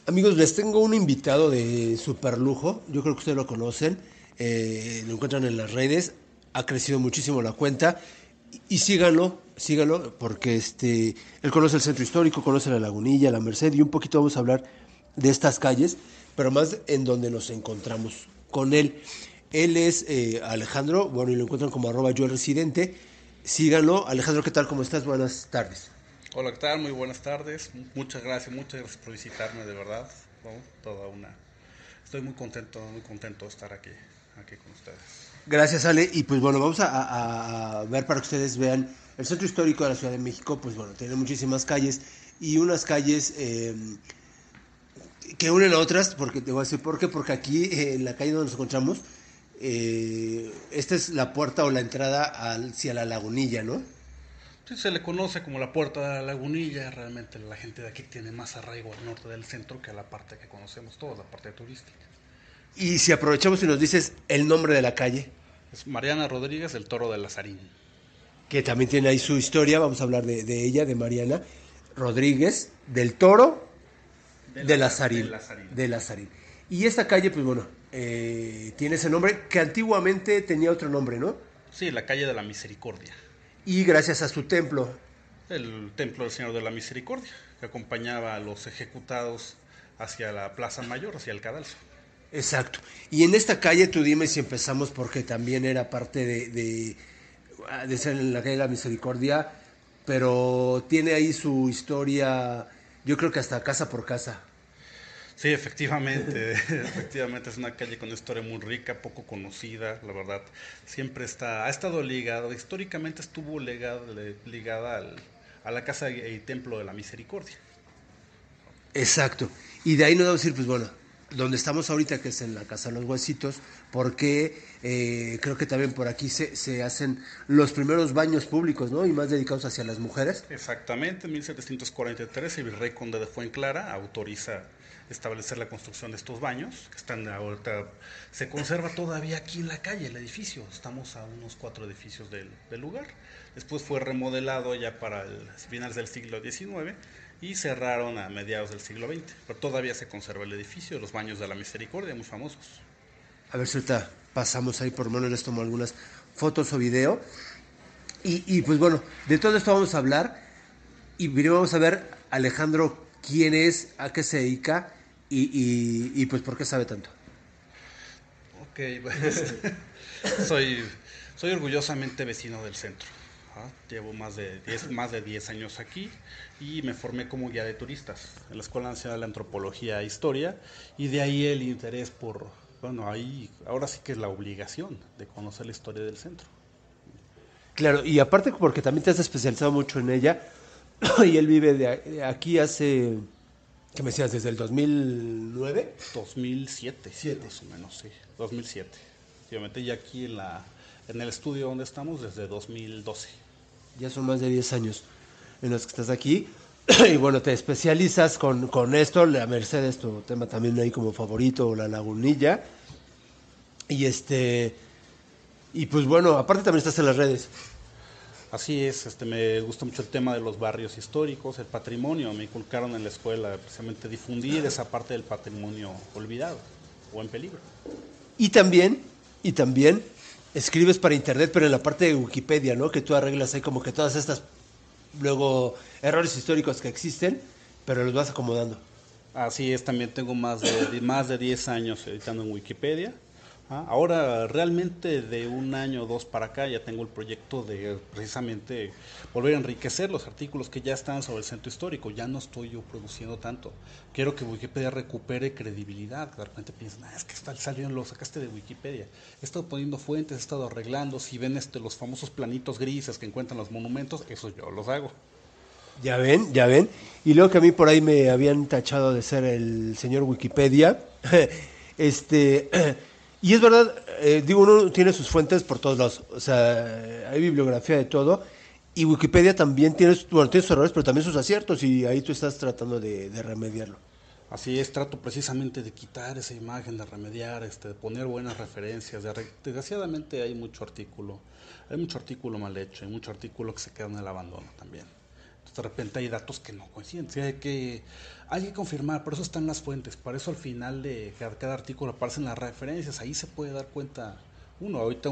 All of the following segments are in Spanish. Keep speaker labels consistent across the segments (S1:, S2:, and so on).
S1: Amigos, les tengo un invitado de super lujo. Yo creo que ustedes lo conocen. Lo encuentran en las redes. Ha crecido muchísimo la cuenta. Y síganlo, porque él conoce el centro histórico, conoce la Lagunilla, la Merced, y un poquito vamos a hablar de estas calles, pero más en donde nos encontramos con él. Él es Alejandro, bueno, y lo encuentran como arroba yo el residente. Síganlo. Alejandro, ¿qué tal? ¿Cómo estás? Buenas tardes.
S2: Hola, ¿qué tal? Muy buenas tardes. Muchas gracias por visitarme, de verdad. ¿No? Toda una. Estoy muy contento de estar aquí con ustedes.
S1: Gracias, Ale. Y pues bueno, vamos a ver para que ustedes vean el centro histórico de la Ciudad de México. Pues bueno, tiene muchísimas calles y unas calles que unen a otras, porque te voy a decir por qué, porque aquí en la calle donde nos encontramos, esta es la puerta o la entrada hacia la Lagunilla, ¿no?
S2: Sí, se le conoce como la Puerta de la Lagunilla. Realmente la gente de aquí tiene más arraigo al norte del centro que a la parte que conocemos todos, la parte turística.
S1: Y si aprovechamos y nos dices el nombre de la calle,
S2: Es Mariana Rodríguez, el Toro de Lazarín.
S1: que también tiene ahí su historia, vamos a hablar de ella, de Mariana Rodríguez, del Toro
S2: Del
S1: Lazarín,
S2: Lazarín.
S1: de Lazarín. Y esta calle, pues bueno, tiene ese nombre que antiguamente tenía otro nombre, ¿no?
S2: Sí, la calle de la Misericordia.
S1: Y gracias a su templo.
S2: El templo del Señor de la Misericordia, que acompañaba a los ejecutados hacia la Plaza Mayor, hacia el cadalso.
S1: Exacto. Y en esta calle, tú dime si empezamos porque también era parte de ser en la calle de la Misericordia, pero tiene ahí su historia, yo creo que hasta casa por casa.
S2: Sí, efectivamente, efectivamente es una calle con una historia muy rica, poco conocida, la verdad. Ha estado ligada, históricamente estuvo ligada a la casa y templo de la Misericordia.
S1: Exacto. Y de ahí nos vamos a ir, pues bueno, donde estamos ahorita, que es en la Casa de los Huesitos, porque creo que también por aquí se hacen los primeros baños públicos, ¿no? Y más dedicados hacia las mujeres.
S2: Exactamente, en 1743 el virrey conde de Fuenclara autoriza establecer la construcción de estos baños, que están ahorita, se conserva todavía aquí en la calle el edificio, estamos a unos 4 edificios del lugar. Después fue remodelado ya para finales del siglo XIX y cerraron a mediados del siglo XX, pero todavía se conserva el edificio, los baños de la Misericordia, muy famosos.
S1: A ver si ahorita pasamos ahí, por lo menos les tomo algunas fotos o video. Y pues bueno, de todo esto vamos a hablar. Y primero vamos a ver, Alejandro, quién es, a qué se dedica y pues por qué sabe tanto.
S2: Ok, pues soy, soy orgullosamente vecino del centro. Llevo más de 10 años aquí y me formé como guía de turistas en la Escuela Nacional de Antropología e Historia, y de ahí el interés por, bueno, ahí ahora sí que es la obligación de conocer la historia del centro.
S1: Claro, y aparte porque también te has especializado mucho en ella, y él vive de aquí hace, ¿qué me decías? ¿Desde el 2009?
S2: 2007,
S1: Siete.
S2: más o menos, sí, 2007. Efectivamente, ya aquí en el estudio donde estamos desde 2012.
S1: Ya son más de 10 años en los que estás aquí. Y bueno, te especializas con esto, la Merced es tu tema también ahí como favorito, o la Lagunilla. Y y pues bueno, aparte también estás en las redes.
S2: Así es, me gusta mucho el tema de los barrios históricos, el patrimonio. Me inculcaron en la escuela precisamente difundir esa parte del patrimonio olvidado o en peligro.
S1: Y también, y también escribes para internet, pero en la parte de Wikipedia, ¿no? Que tú arreglas ahí como que todas estas, luego, errores históricos que existen, pero los vas acomodando.
S2: Así es, también tengo más de 10 años editando en Wikipedia. Ahora, realmente de un año o dos para acá, ya tengo el proyecto de precisamente volver a enriquecer los artículos que ya están sobre el centro histórico. Ya no estoy yo produciendo tanto. Quiero que Wikipedia recupere credibilidad. De repente piensan, es que salió, lo sacaste de Wikipedia. He estado poniendo fuentes, he estado arreglando. Si ven los famosos planitos grises que encuentran los monumentos, eso yo los hago.
S1: Ya ven, ya ven. Y luego que a mí por ahí me habían tachado de ser el señor Wikipedia. este, y es verdad, digo, uno tiene sus fuentes por todos lados. O sea, hay bibliografía de todo. Y Wikipedia también tiene, bueno, tiene sus errores, pero también sus aciertos. Y ahí tú estás tratando de remediarlo.
S2: Así es, trato precisamente de quitar esa imagen, de remediar, de poner buenas referencias. Desgraciadamente hay mucho artículo mal hecho, hay mucho artículo que se queda en el abandono también. Entonces, de repente hay datos que no coinciden. Sí, hay que confirmar, por eso están las fuentes, para eso al final de cada artículo aparecen las referencias, ahí se puede dar cuenta uno. Ahorita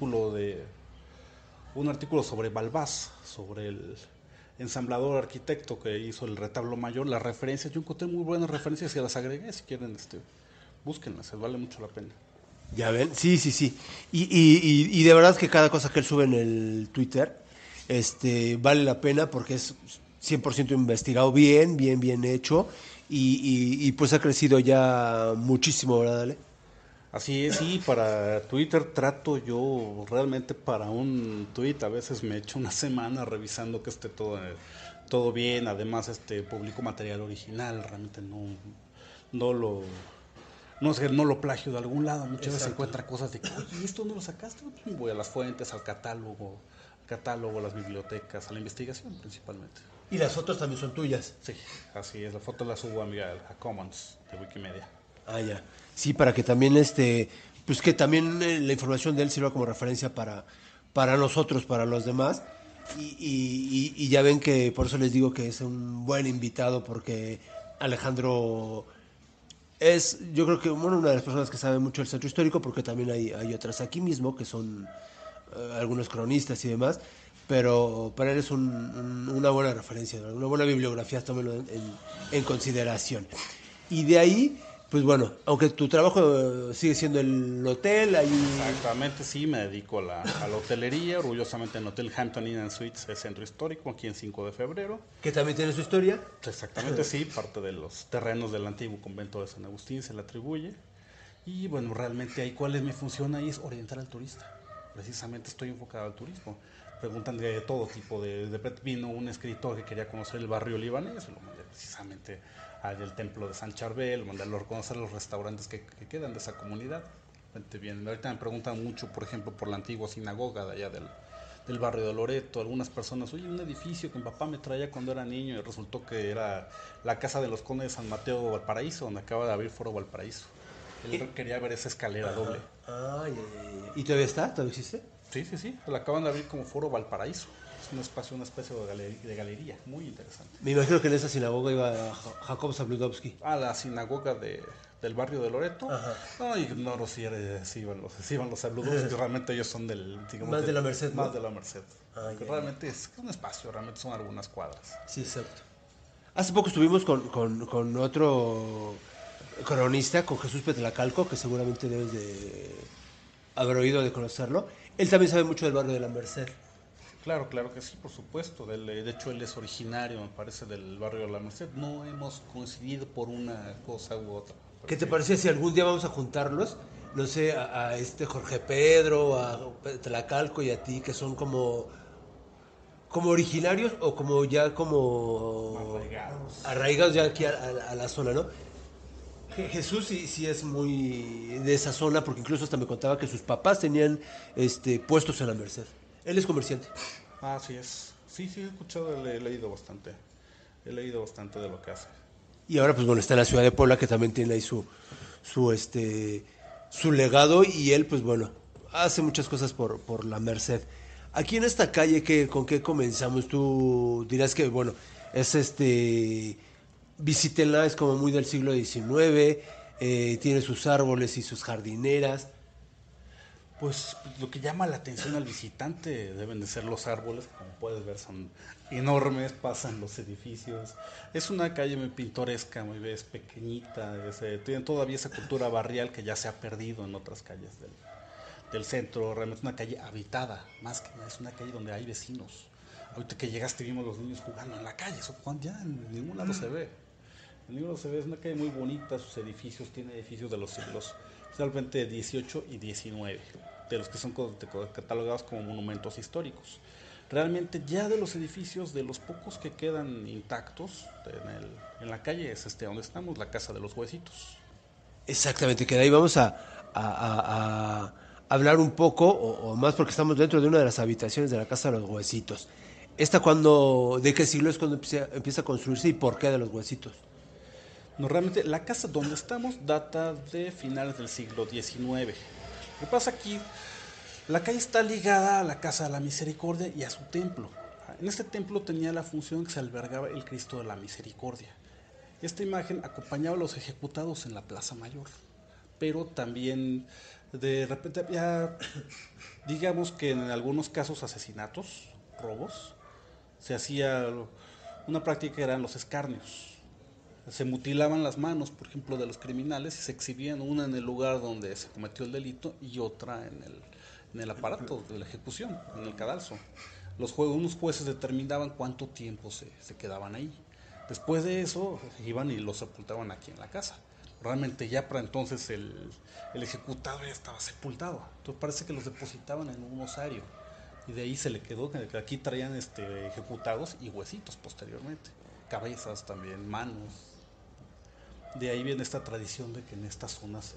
S2: un artículo sobre Balbás, sobre el ensamblador arquitecto que hizo el retablo mayor, las referencias, yo encontré muy buenas referencias y las agregué, si quieren, búsquenlas, vale mucho la pena.
S1: Ya ven, sí, sí, sí. Y de verdad que cada cosa que él sube en el Twitter, vale la pena porque es 100% investigado, bien hecho. Y pues ha crecido ya muchísimo, ¿verdad, Ale?
S2: Así es, sí, para Twitter trato yo realmente para un tweet, a veces me echo una semana revisando que esté todo bien, además publico material original, realmente no lo no sé, no lo plagio de algún lado, muchas veces
S1: Exacto.
S2: encuentra cosas de que, oye, ¿esto no lo sacaste? Pues voy a las fuentes, al catálogo, a las bibliotecas, a la investigación principalmente.
S1: Y las fotos también son tuyas.
S2: Sí, así es, la foto la subo a Commons de Wikimedia.
S1: Ah, ya. Sí, para que también pues que también la información de él sirva como referencia para nosotros, para los demás. Y ya ven que por eso les digo que es un buen invitado, porque Alejandro es, yo creo que bueno, una de las personas que sabe mucho del centro histórico, porque también hay otras aquí mismo que son algunos cronistas y demás, pero para él es una buena referencia, ¿no? Una buena bibliografía, tómelo en consideración. Y de ahí, pues bueno, aunque tu trabajo sigue siendo el hotel, ahí...
S2: Exactamente, sí, me dedico a la hotelería, orgullosamente en el Hotel Hampton Inn and Suites, el centro histórico, aquí en 5 de febrero.
S1: Que también tiene su historia.
S2: Exactamente, sí, parte de los terrenos del antiguo convento de San Agustín se le atribuye. Y bueno, realmente ahí cuál es mi función ahí es orientar al turista. Precisamente estoy enfocado al turismo. Preguntan de todo tipo. De repente vino un escritor que quería conocer el barrio libanés, lo mandé precisamente al templo de San Charbel, mandé a conocer los restaurantes que quedan de esa comunidad. Bien. Ahorita me preguntan mucho, por ejemplo, por la antigua sinagoga de allá del barrio de Loreto. Algunas personas, oye, un edificio que mi papá me traía cuando era niño y resultó que era la casa de los condes de San Mateo Valparaíso, donde acaba de abrir Foro Valparaíso. Él quería ver esa escalera doble.
S1: Ah, ¿y todavía está? ¿Todavía existe?
S2: Sí, sí, sí. La acaban de abrir como Foro Valparaíso. Es un espacio, una especie de galería. Muy interesante.
S1: Me imagino que en esa sinagoga iba Jacob Zabludovsky.
S2: A la sinagoga del barrio de Loreto.
S1: Ajá.
S2: No, ignoro si iban los saludos, que realmente ellos son digamos,
S1: Más de la Merced, ¿no?
S2: más de la Merced.
S1: Ah,
S2: Que
S1: ya, ya.
S2: realmente es un espacio, realmente son algunas cuadras.
S1: Sí, exacto. Hace poco estuvimos con otro cronista, con Jesús Petlacalco, que seguramente debes de haber oído de conocerlo. Él también sabe mucho del barrio de la Merced.
S2: Claro, claro que sí, por supuesto. De hecho, él es originario, me parece, del barrio de la Merced. No hemos coincidido por una cosa u otra. Pero
S1: ¿Qué te
S2: sí.
S1: parece si algún día vamos a juntarlos? No sé, a este Jorge Pedro, a Tlacalco y a ti, que son como originarios o como ya como
S2: Arraigados.
S1: arraigados ya aquí a la zona, ¿no? Jesús sí, sí es muy de esa zona, porque incluso hasta me contaba que sus papás tenían puestos en la Merced. Él es comerciante.
S2: Así es. Sí, sí, he escuchado, he leído bastante. He leído bastante de lo que hace.
S1: Y ahora, pues bueno, está en la ciudad de Puebla, que también tiene ahí su, su legado. Y él, pues bueno, hace muchas cosas por la Merced. Aquí en esta calle, ¿con qué comenzamos? Tú dirás que, bueno, es visítenla, es como muy del siglo XIX, tiene sus árboles y sus jardineras.
S2: Pues lo que llama la atención al visitante deben de ser los árboles, como puedes ver son enormes, pasan los edificios. Es una calle muy pintoresca, muy ves, pequeñita, tiene todavía esa cultura barrial que ya se ha perdido en otras calles del centro. Realmente es una calle habitada, más que nada, es una calle donde hay vecinos. Ahorita que llegaste vimos los niños jugando en la calle, eso ya en ningún lado se ve. En ningún lado se ve, es una calle muy bonita, sus edificios, tiene edificios de los siglos realmente 18 y 19, de los que son catalogados como monumentos históricos. Realmente ya de los edificios, de los pocos que quedan intactos en la calle, es donde estamos, la Casa de los Huesitos.
S1: Exactamente, que de ahí vamos a hablar un poco, o más porque estamos dentro de una de las habitaciones de la Casa de los Huesitos. ¿De qué siglo es cuando empieza a construirse y por qué de los Huesitos?
S2: No, realmente la casa donde estamos data de finales del siglo XIX. Lo que pasa aquí, la calle está ligada a la Casa de la Misericordia y a su templo. En este templo tenía la función que se albergaba el Cristo de la Misericordia. Esta imagen acompañaba a los ejecutados en la Plaza Mayor, pero también de repente había, digamos que en algunos casos asesinatos, robos, se hacía una práctica que eran los escarnios. Se mutilaban las manos, por ejemplo, de los criminales y se exhibían una en el lugar donde se cometió el delito y otra en el aparato de la ejecución, en el cadalso. Unos jueces determinaban cuánto tiempo se quedaban ahí. Después de eso, iban y los sepultaban aquí en la casa. Realmente ya para entonces el ejecutado ya estaba sepultado. Entonces parece que los depositaban en un osario. Y de ahí se le quedó, que aquí traían ejecutados y huesitos posteriormente. Cabezas también, manos. De ahí viene esta tradición de que en estas zonas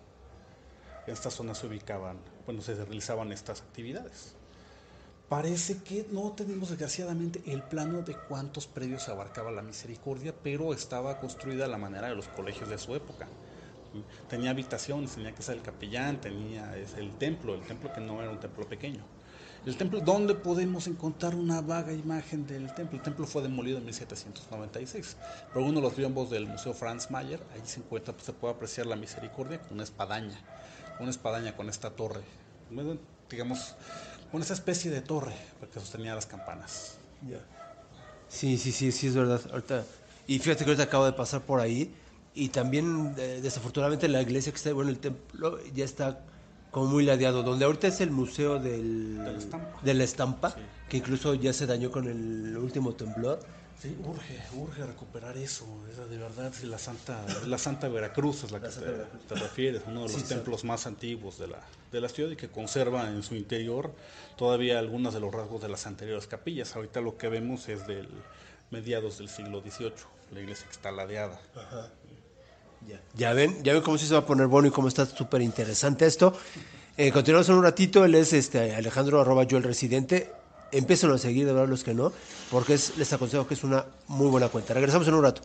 S2: se ubicaban, se realizaban estas actividades. Parece que no tenemos desgraciadamente el plano de cuántos predios abarcaba la Misericordia, pero estaba construida a la manera de los colegios de su época. Tenía habitaciones, tenía que ser el capellán, tenía el templo que no era un templo pequeño. El templo, ¿dónde podemos encontrar una vaga imagen del templo? El templo fue demolido en 1796, pero uno de los biombos del Museo Franz Mayer, ahí se encuentra, se puede apreciar la Misericordia con una espadaña con esta torre, digamos, con esa especie de torre que sostenía las campanas.
S1: Yeah. Sí, es verdad. Ahorita, y fíjate que ahorita acabo de pasar por ahí y también desafortunadamente la iglesia que está, el templo ya está como muy ladeado, donde ahorita es el museo de la estampa, sí, que incluso ya se dañó con el último temblor.
S2: Sí, urge recuperar eso, de verdad, la Santa Veracruz es la que te refieres, uno de los templos más antiguos de la ciudad y que conserva en su interior todavía algunos de los rasgos de las anteriores capillas. Ahorita lo que vemos es del mediados del siglo XVIII, la iglesia que está ladeada.
S1: Ajá. Ya ven cómo sí se va a poner bueno y cómo está súper interesante esto. Continuamos en un ratito. Él es Alejandro @yoelresidente. Empiécenlo a seguir, de verdad, los que no, porque les aconsejo que es una muy buena cuenta. Regresamos en un rato.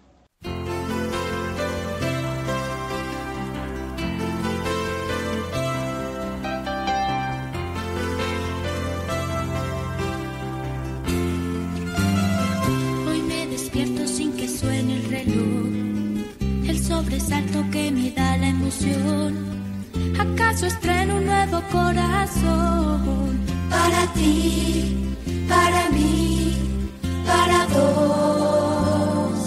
S3: Hoy me despierto sin que suene el reloj, el sobresalto que me da la emoción. ¿Acaso estreno un nuevo corazón? Para ti, para mí, para dos.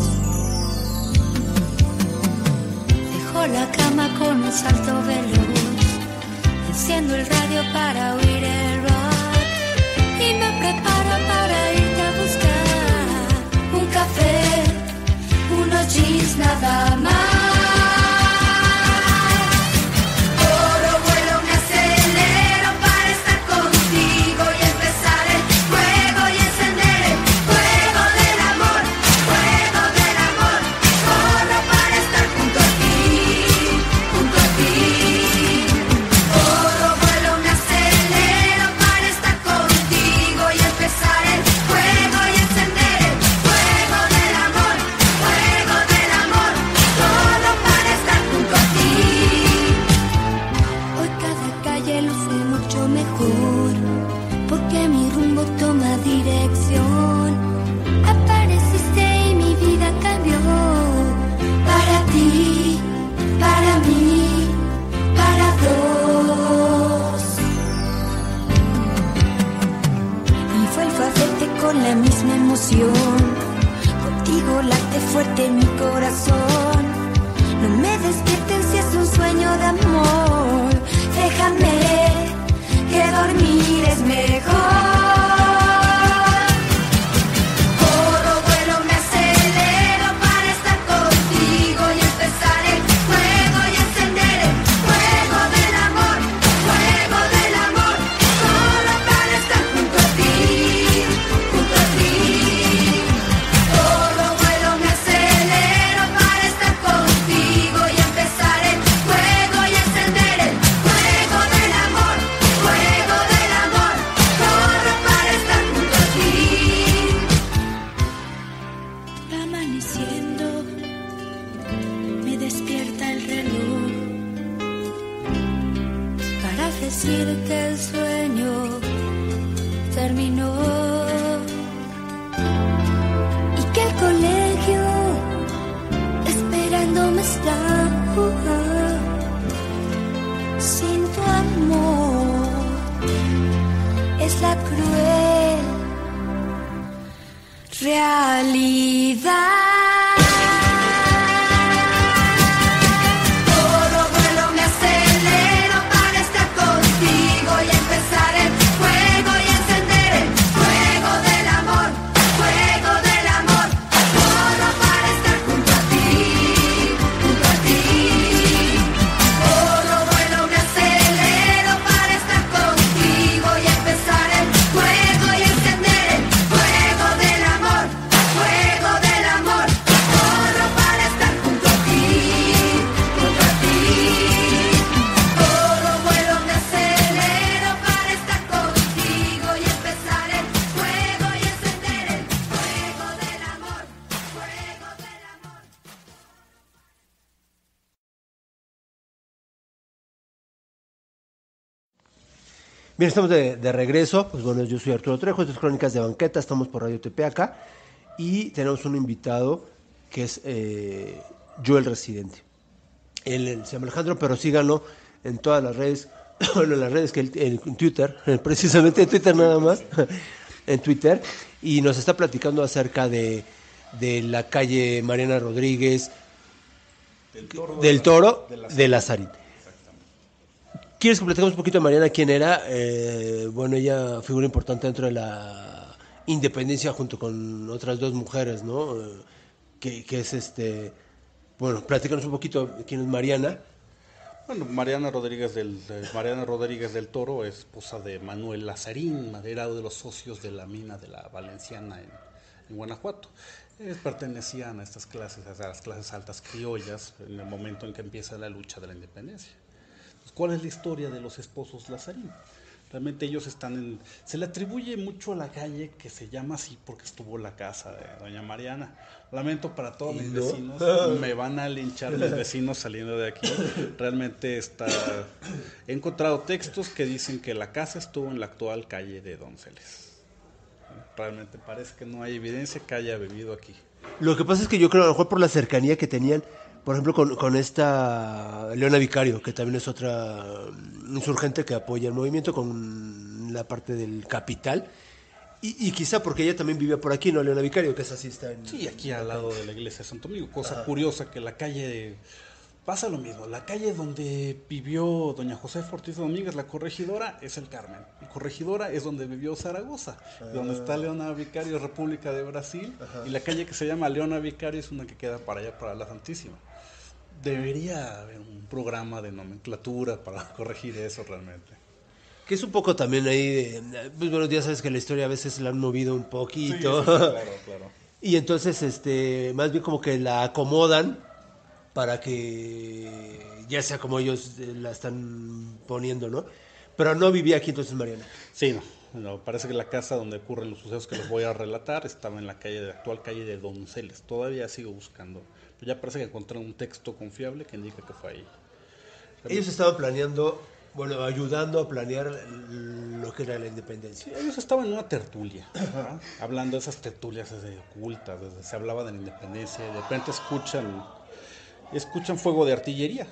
S3: Dejo la cama con un salto veloz, enciendo el radio para oír el rock y me preparo para irte a buscar un café, unos jeans nada más. Contigo late fuerte mi corazón. No me despierten si es un sueño de amor. Déjame que dormir es mejor. Corro casualidad. Todo vuelo me acelero para estar contigo y empezar el fuego y encender el fuego del amor, fuego del amor. Todo para estar junto a ti, junto a ti. Todo vuelo me acelero para estar contigo y empezar el fuego y encender el fuego del amor, fuego del amor. Todo para estar junto a ti, junto a ti. Todo vuelo me acelero para estar contigo y empezar el fuego y encender el fuego del amor, fuego del amor.
S1: Bien, estamos de regreso. Pues bueno, yo soy Arturo Trejo, esto es Crónicas de Banqueta, estamos por Radio Tepeaca y tenemos un invitado que es Joel Residente. Él se llama Alejandro, pero síganlo en todas las redes, bueno, en las redes que en Twitter, precisamente en Twitter nada más, en Twitter, y nos está platicando acerca de la calle Mariana Rodríguez, del Toro, de Lazarín. ¿Quieres que platicamos un poquito de Mariana? ¿Quién era? Bueno, ella figura importante dentro de la independencia junto con otras dos mujeres, ¿no? Que es bueno, platícanos un poquito de quién es Mariana.
S2: Bueno, Mariana Rodríguez del Toro es esposa de Manuel Lazarín, era de los socios de la mina de la Valenciana en Guanajuato. Pertenecían a estas clases, a las clases altas criollas, en el momento en que empieza la lucha de la independencia. ¿Cuál es la historia de los esposos Lazarín? Realmente ellos se le atribuye mucho a la calle que se llama así porque estuvo la casa de doña Mariana. Lamento para todos mis vecinos, me van a linchar mis vecinos saliendo de aquí. Realmente he encontrado textos que dicen que la casa estuvo en la actual calle de Donceles. Realmente parece que no hay evidencia que haya vivido aquí.
S1: Lo que pasa es que yo creo a lo mejor por la cercanía que tenían, por ejemplo, con esta Leona Vicario, que también es otra insurgente que apoya el movimiento con la parte del capital, y quizá porque ella también vivía por aquí, ¿no? Leona Vicario, que es así, está en...
S2: Sí, aquí al lado de la iglesia de Santo Domingo. Cosa curiosa que pasa lo mismo, la calle donde vivió doña Josefa Ortiz Domínguez, la Corregidora, es el Carmen. Y Corregidora es donde vivió Zaragoza, donde está Leona Vicario, República de Brasil, y la calle que se llama Leona Vicario es una que queda para allá, para la Santísima. Debería haber un programa de nomenclatura para corregir eso realmente.
S1: Que es un poco también ahí, pues bueno, ya sabes que la historia a veces la han movido un poquito.
S2: Sí, claro.
S1: Y entonces, más bien como que la acomodan para que ya sea como ellos la están poniendo, ¿no? Pero no vivía aquí entonces Mariana.
S2: Sí, no, parece que la casa donde ocurren los sucesos que les voy a relatar estaba en la actual calle de Donceles. Todavía sigo buscando. Pero ya parece que encontré un texto confiable que indica que fue ahí.
S1: Ellos estaban planeando, bueno, ayudando a planear lo que era la independencia.
S2: Ellos estaban en una tertulia, ¿no? Hablando de esas tertulias desde ocultas, desde se hablaba de la independencia, y de repente escuchan fuego de artillería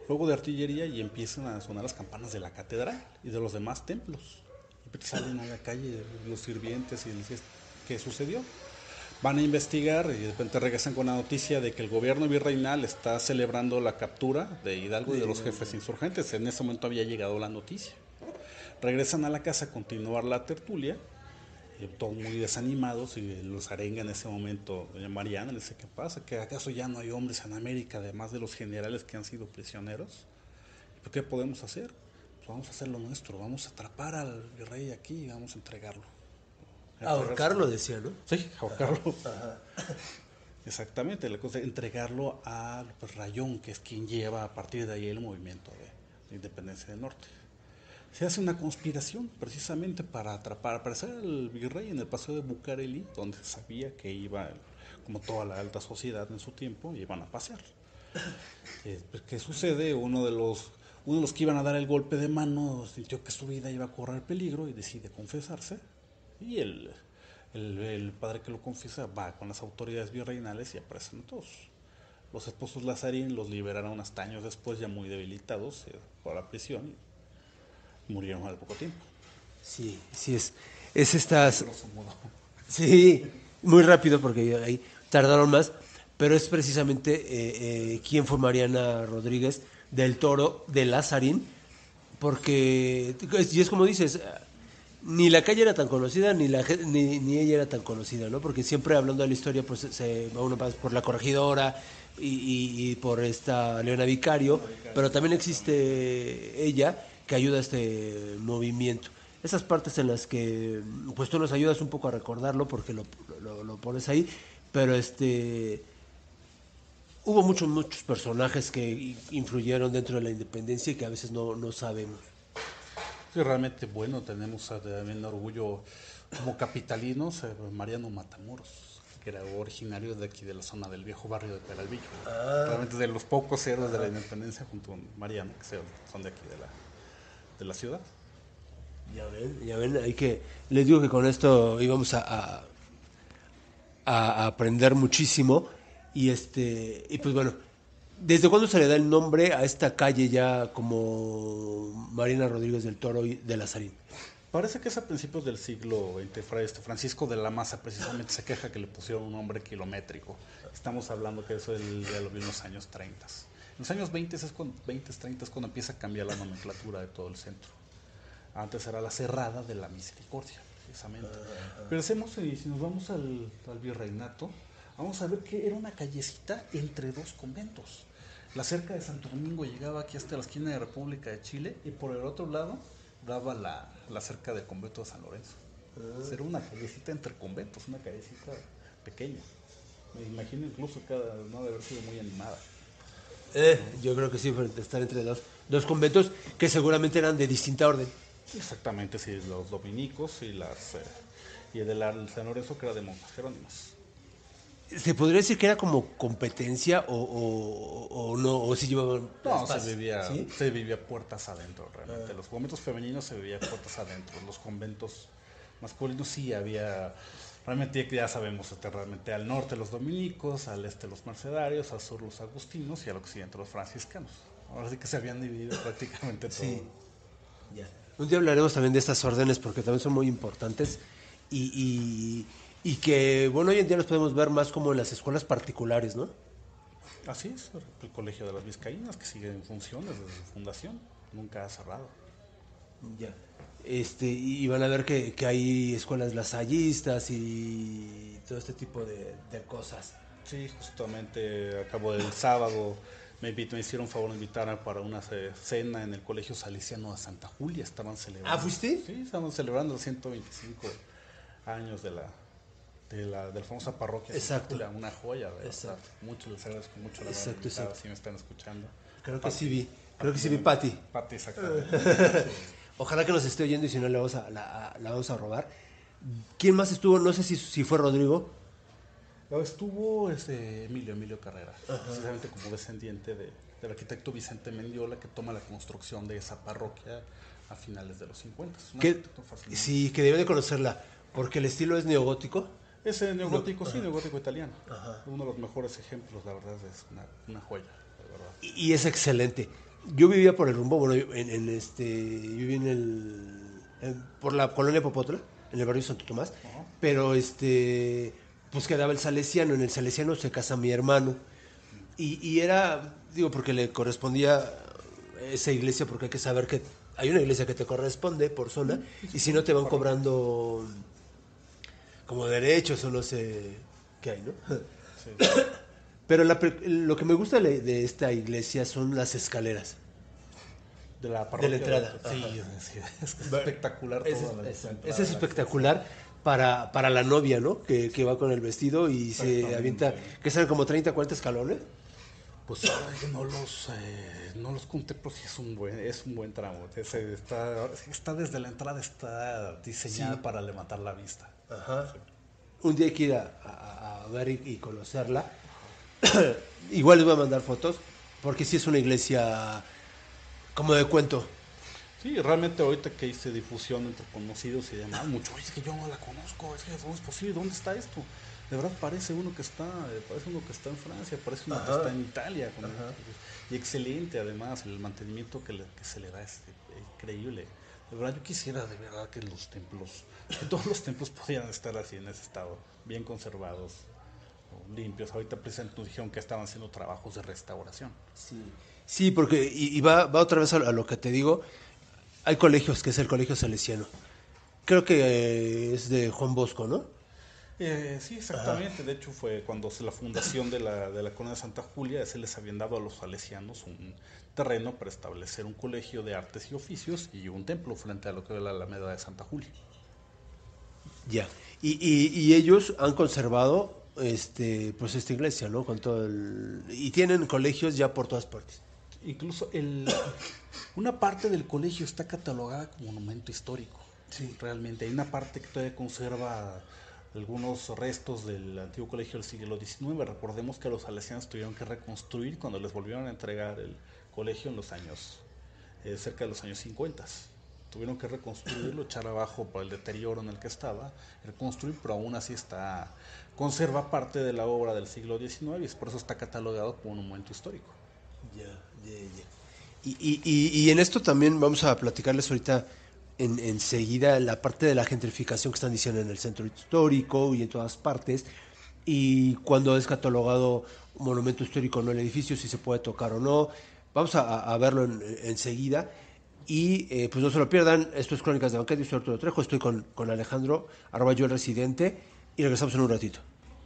S2: y empiezan a sonar las campanas de la catedral y de los demás templos. Y salen a la calle los sirvientes y dicen, ¿qué sucedió? Van a investigar y de repente regresan con la noticia de que el gobierno virreinal está celebrando la captura de Hidalgo y de los jefes insurgentes. En ese momento había llegado la noticia. Regresan a la casa a continuar la tertulia, todos muy desanimados, y los arenga en ese momento doña Mariana, le dice, ¿qué pasa? ¿Que acaso ya no hay hombres en América, además de los generales que han sido prisioneros? ¿Qué podemos hacer? Pues vamos a hacer lo nuestro, vamos a atrapar al virrey aquí y vamos a entregarlo.
S1: Ahorcarlo, decía, ¿no?
S2: Sí, ahorcarlo. Ajá. Exactamente, la cosa es entregarlo a López Rayón, que es quien lleva a partir de ahí el movimiento de independencia del norte. Se hace una conspiración precisamente para aparecer al virrey en el paseo de Bucareli, donde se sabía que iba, como toda la alta sociedad en su tiempo, iban a pasear. ¿Qué sucede? Uno de los que iban a dar el golpe de mano sintió que su vida iba a correr peligro y decide confesarse. Y el padre que lo confiesa va con las autoridades virreinales y aparecen todos. Los esposos Lazarín los liberaron hasta años después, ya muy debilitados por la prisión, y murieron al poco tiempo.
S1: Sí, es estas... Sí, muy rápido porque ahí tardaron más, pero es precisamente quién fue Mariana Rodríguez del Toro de Lazarín, porque, y es como dices, ni la calle era tan conocida, ni ella era tan conocida, ¿no? Porque siempre hablando de la historia, pues se va uno más por la Corregidora y por esta Leona Vicario, pero también existe ella que ayuda a este movimiento. Esas partes en las que pues tú nos ayudas un poco a recordarlo porque lo pones ahí, pero hubo muchos personajes que influyeron dentro de la independencia y que a veces no sabemos.
S2: Sí, realmente bueno, tenemos también orgullo como capitalinos, Mariano Matamoros, que era originario de aquí de la zona del viejo barrio de Peralvillo. Realmente de los pocos héroes de la independencia junto con Mariano, que son de aquí de la ciudad.
S1: Ya ven, les digo que con esto íbamos a aprender muchísimo y pues bueno, ¿desde cuándo se le da el nombre a esta calle ya como Mariana Rodríguez del Toro y de Lazarín?
S2: Parece que es a principios del siglo XX. Francisco de la Maza precisamente se queja que le pusieron un nombre kilométrico. Estamos hablando que eso ya lo vi en los años 30. En los años 20, 30 es cuando empieza a cambiar la nomenclatura de todo el centro. Antes era la Cerrada de la Misericordia, precisamente. Pero si nos vamos al virreinato, vamos a ver que era una callecita entre dos conventos. La cerca de Santo Domingo llegaba aquí hasta la esquina de República de Chile y por el otro lado daba la cerca del convento de San Lorenzo. Era una callecita entre conventos, una callecita pequeña. Me imagino incluso no debe haber sido muy animada.
S1: Yo creo que sí, estar entre dos conventos que seguramente eran de distinta orden.
S2: Exactamente, sí, los dominicos y el de San Lorenzo, que era de monjas jerónimas.
S1: ¿Se podría decir que era como competencia o no? ¿O si llevaban
S2: No,
S1: las
S2: se vivía puertas adentro realmente. Los conventos femeninos se vivía puertas adentro. Los conventos masculinos sí había. Realmente ya sabemos, realmente al norte los dominicos, al este los mercedarios, al sur los agustinos y al occidente los franciscanos. Ahora sí que se habían dividido prácticamente todo.
S1: Sí. Ya. Un día hablaremos también de estas órdenes porque también son muy importantes y que, bueno, hoy en día los podemos ver más como en las escuelas particulares, ¿no?
S2: Así es, el Colegio de las Vizcaínas, que sigue en funciones desde su fundación, nunca ha cerrado.
S1: Ya. Y van a ver que hay escuelas lasallistas y todo este tipo de cosas.
S2: Sí, justamente acabo del sábado me hicieron favor de invitar para una cena en el Colegio Salesiano de Santa Julia. Estaban celebrando.
S1: ¿Ah, fuiste?
S2: Sí, estaban celebrando los 125 años de la famosa parroquia.
S1: Exacto.
S2: Santa Julia, una joya, ¿verdad?
S1: Exacto.
S2: Mucho les agradezco mucho la
S1: Exacto,
S2: verdad,
S1: exacto.
S2: si me están escuchando.
S1: Creo que sí vi, Pati.
S2: Pati, exactamente.
S1: Ojalá que nos esté oyendo y si no la vamos a robar. ¿Quién más estuvo? No sé si fue Rodrigo.
S2: Estuvo Emilio Carrera, precisamente como descendiente del arquitecto Vicente Mendiola, que toma la construcción de esa parroquia a finales de los 50.
S1: Sí, que debe de conocerla, porque el estilo es neogótico.
S2: Es neogótico, sí, neogótico italiano. Ajá. Uno de los mejores ejemplos, la verdad, es una joya, de verdad.
S1: Y es excelente. Yo vivía por el rumbo, bueno, yo viví por la colonia Popotla, en el barrio Santo Tomás, pero pues quedaba el Salesiano. En el Salesiano se casa mi hermano y era, digo, porque le correspondía esa iglesia, porque hay que saber que hay una iglesia que te corresponde por zona y si no te van cobrando como derechos o no sé qué hay, ¿no? Sí. Pero lo que me gusta de esta iglesia son las escaleras.
S2: De la parroquia.
S1: De la entrada.
S2: Sí, es espectacular.
S1: Es espectacular para la novia, ¿no? Que va con el vestido y se avienta, que salen como 30, 40 escalones.
S2: Pues no los conté, pero sí es un buen tramo. Está desde la entrada, está diseñada para levantar la vista.
S1: Ajá. Un día hay que ir a ver y conocerla. Igual les voy a mandar fotos, porque sí es una iglesia como de cuento.
S2: Sí, realmente ahorita que hice difusión entre conocidos y demás, mucho, es que yo no la conozco, es que no es posible, ¿dónde está esto? De verdad parece uno que está en Francia, parece uno que está en Italia, y excelente además, el mantenimiento que se le da es increíble. De verdad, yo quisiera de verdad que todos los templos pudieran estar así en ese estado, bien conservados, o limpios. Ahorita precisamente nos dijeron que estaban haciendo trabajos de restauración.
S1: Sí, sí, porque y va otra vez a lo que te digo. Hay colegios, que es el Colegio Salesiano. Creo que es de Juan Bosco, ¿no?
S2: Sí, exactamente. De hecho, fue cuando la fundación de la Colonia de Santa Julia, se les habían dado a los salesianos un terreno para establecer un colegio de artes y oficios y un templo frente a lo que era la Alameda de Santa Julia.
S1: Ya. Y ellos han conservado pues esta iglesia, ¿no? Con todo y tienen colegios ya por todas partes.
S2: Incluso una parte del colegio está catalogada como monumento histórico.
S1: Sí.
S2: Realmente hay una parte que todavía conserva algunos restos del antiguo colegio del siglo XIX. Recordemos que los salesianos tuvieron que reconstruir cuando les volvieron a entregar el colegio en los años, cerca de los años 50. Tuvieron que reconstruirlo, echar abajo por el deterioro en el que estaba, reconstruir, pero aún así conserva parte de la obra del siglo XIX y por eso está catalogado como un monumento histórico.
S1: Ya. Y en esto también vamos a platicarles ahorita enseguida la parte de la gentrificación que están diciendo en el centro histórico y en todas partes, y cuando es catalogado un monumento histórico, no el edificio, si se puede tocar o no. Vamos a verlo enseguida. Y pues no se lo pierdan. Esto es Crónicas de Banqueta. Yo soy Arturo Trejo, estoy con Alejandro, @yo el residente, y regresamos en un ratito.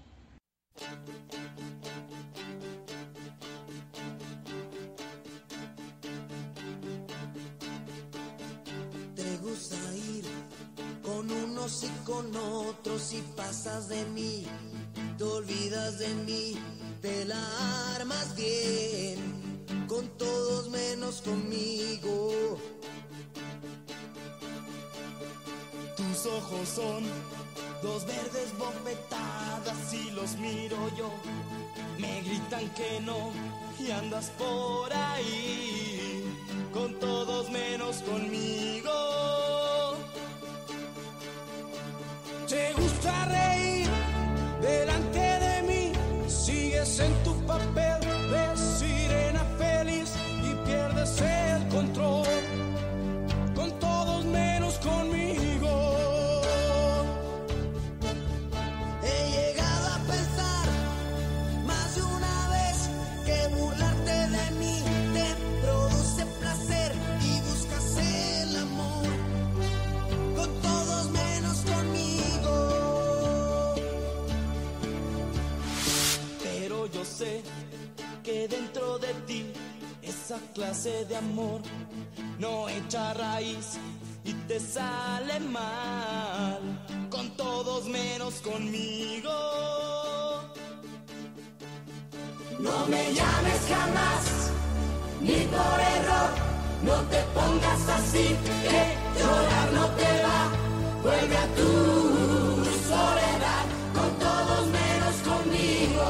S4: Te gusta ir con unos y con otros y pasas de mí, te olvidas de mí, te la armas bien, con todos menos conmigo. Tus ojos son dos verdes bofetadas y los miro yo, me gritan que no y andas por ahí, con todos menos conmigo. Te gusta reír delante de mí, sigues en tu papel de sirena feliz y pierdes el control, con todos menos conmigo. He llegado a pensar más de una vez que burlarte de mí te produce placer y buscas el amor, con todos menos conmigo. Pero yo sé que dentro de ti esa clase de amor no echa raíz y te sale mal, con todos menos conmigo. No me llames jamás, ni por error, no te pongas así, que llorar no te va, vuelve a tu soledad, con todos menos conmigo.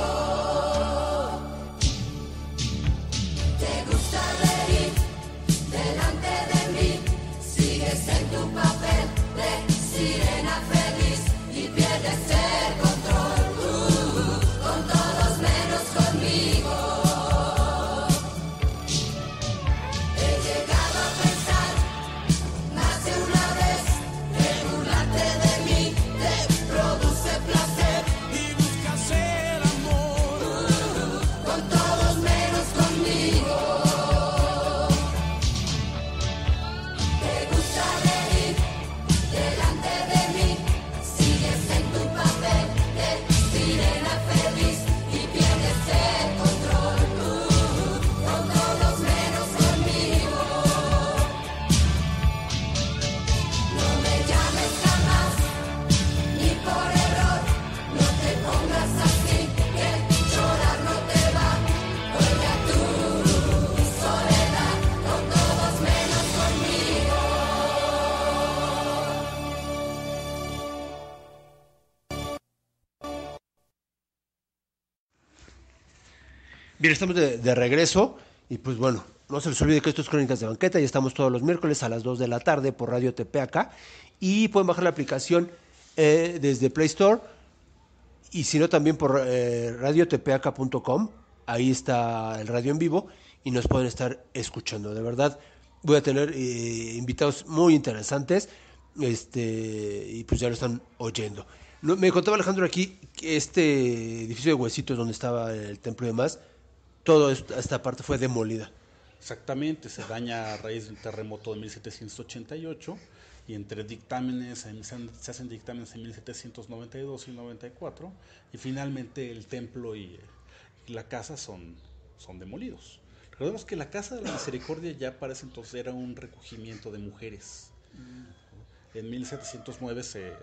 S4: Te gusta reír delante de mí, sigues en tu papel de sirena feliz y pierdes el control, con todos menos conmigo. He llegado a pensar más de una vez que burlarte de mí te produce placer y buscas el amor, con todos menos conmigo. Te gusta reír delante de mí, sigues en tu papel de sirena feliz y pierdes el control, con todos menos conmigo. No me llames jamás, ni por error, no te pongas así, que llorar no te va, vuelve a tu soledad, con todos menos conmigo.
S1: Bien, estamos de regreso y pues bueno, no se les olvide que esto es Crónicas de Banqueta y estamos todos los miércoles a las 2 de la tarde por Radio Tepeaca y pueden bajar la aplicación desde Play Store y si no también por radiotepeaca.com, ahí está el radio en vivo y nos pueden estar escuchando. De verdad, voy a tener invitados muy interesantes, y pues ya lo están oyendo. No, me contaba Alejandro aquí que este edificio de Huesitos donde estaba el templo y demás, esta parte fue demolida.
S2: Exactamente, se daña a raíz del terremoto de 1788 y entre dictámenes, se hacen dictámenes en 1792 y 94 y finalmente el templo y la casa son demolidos. Recordemos que la Casa de la Misericordia ya para ese entonces era un recogimiento de mujeres. En 1709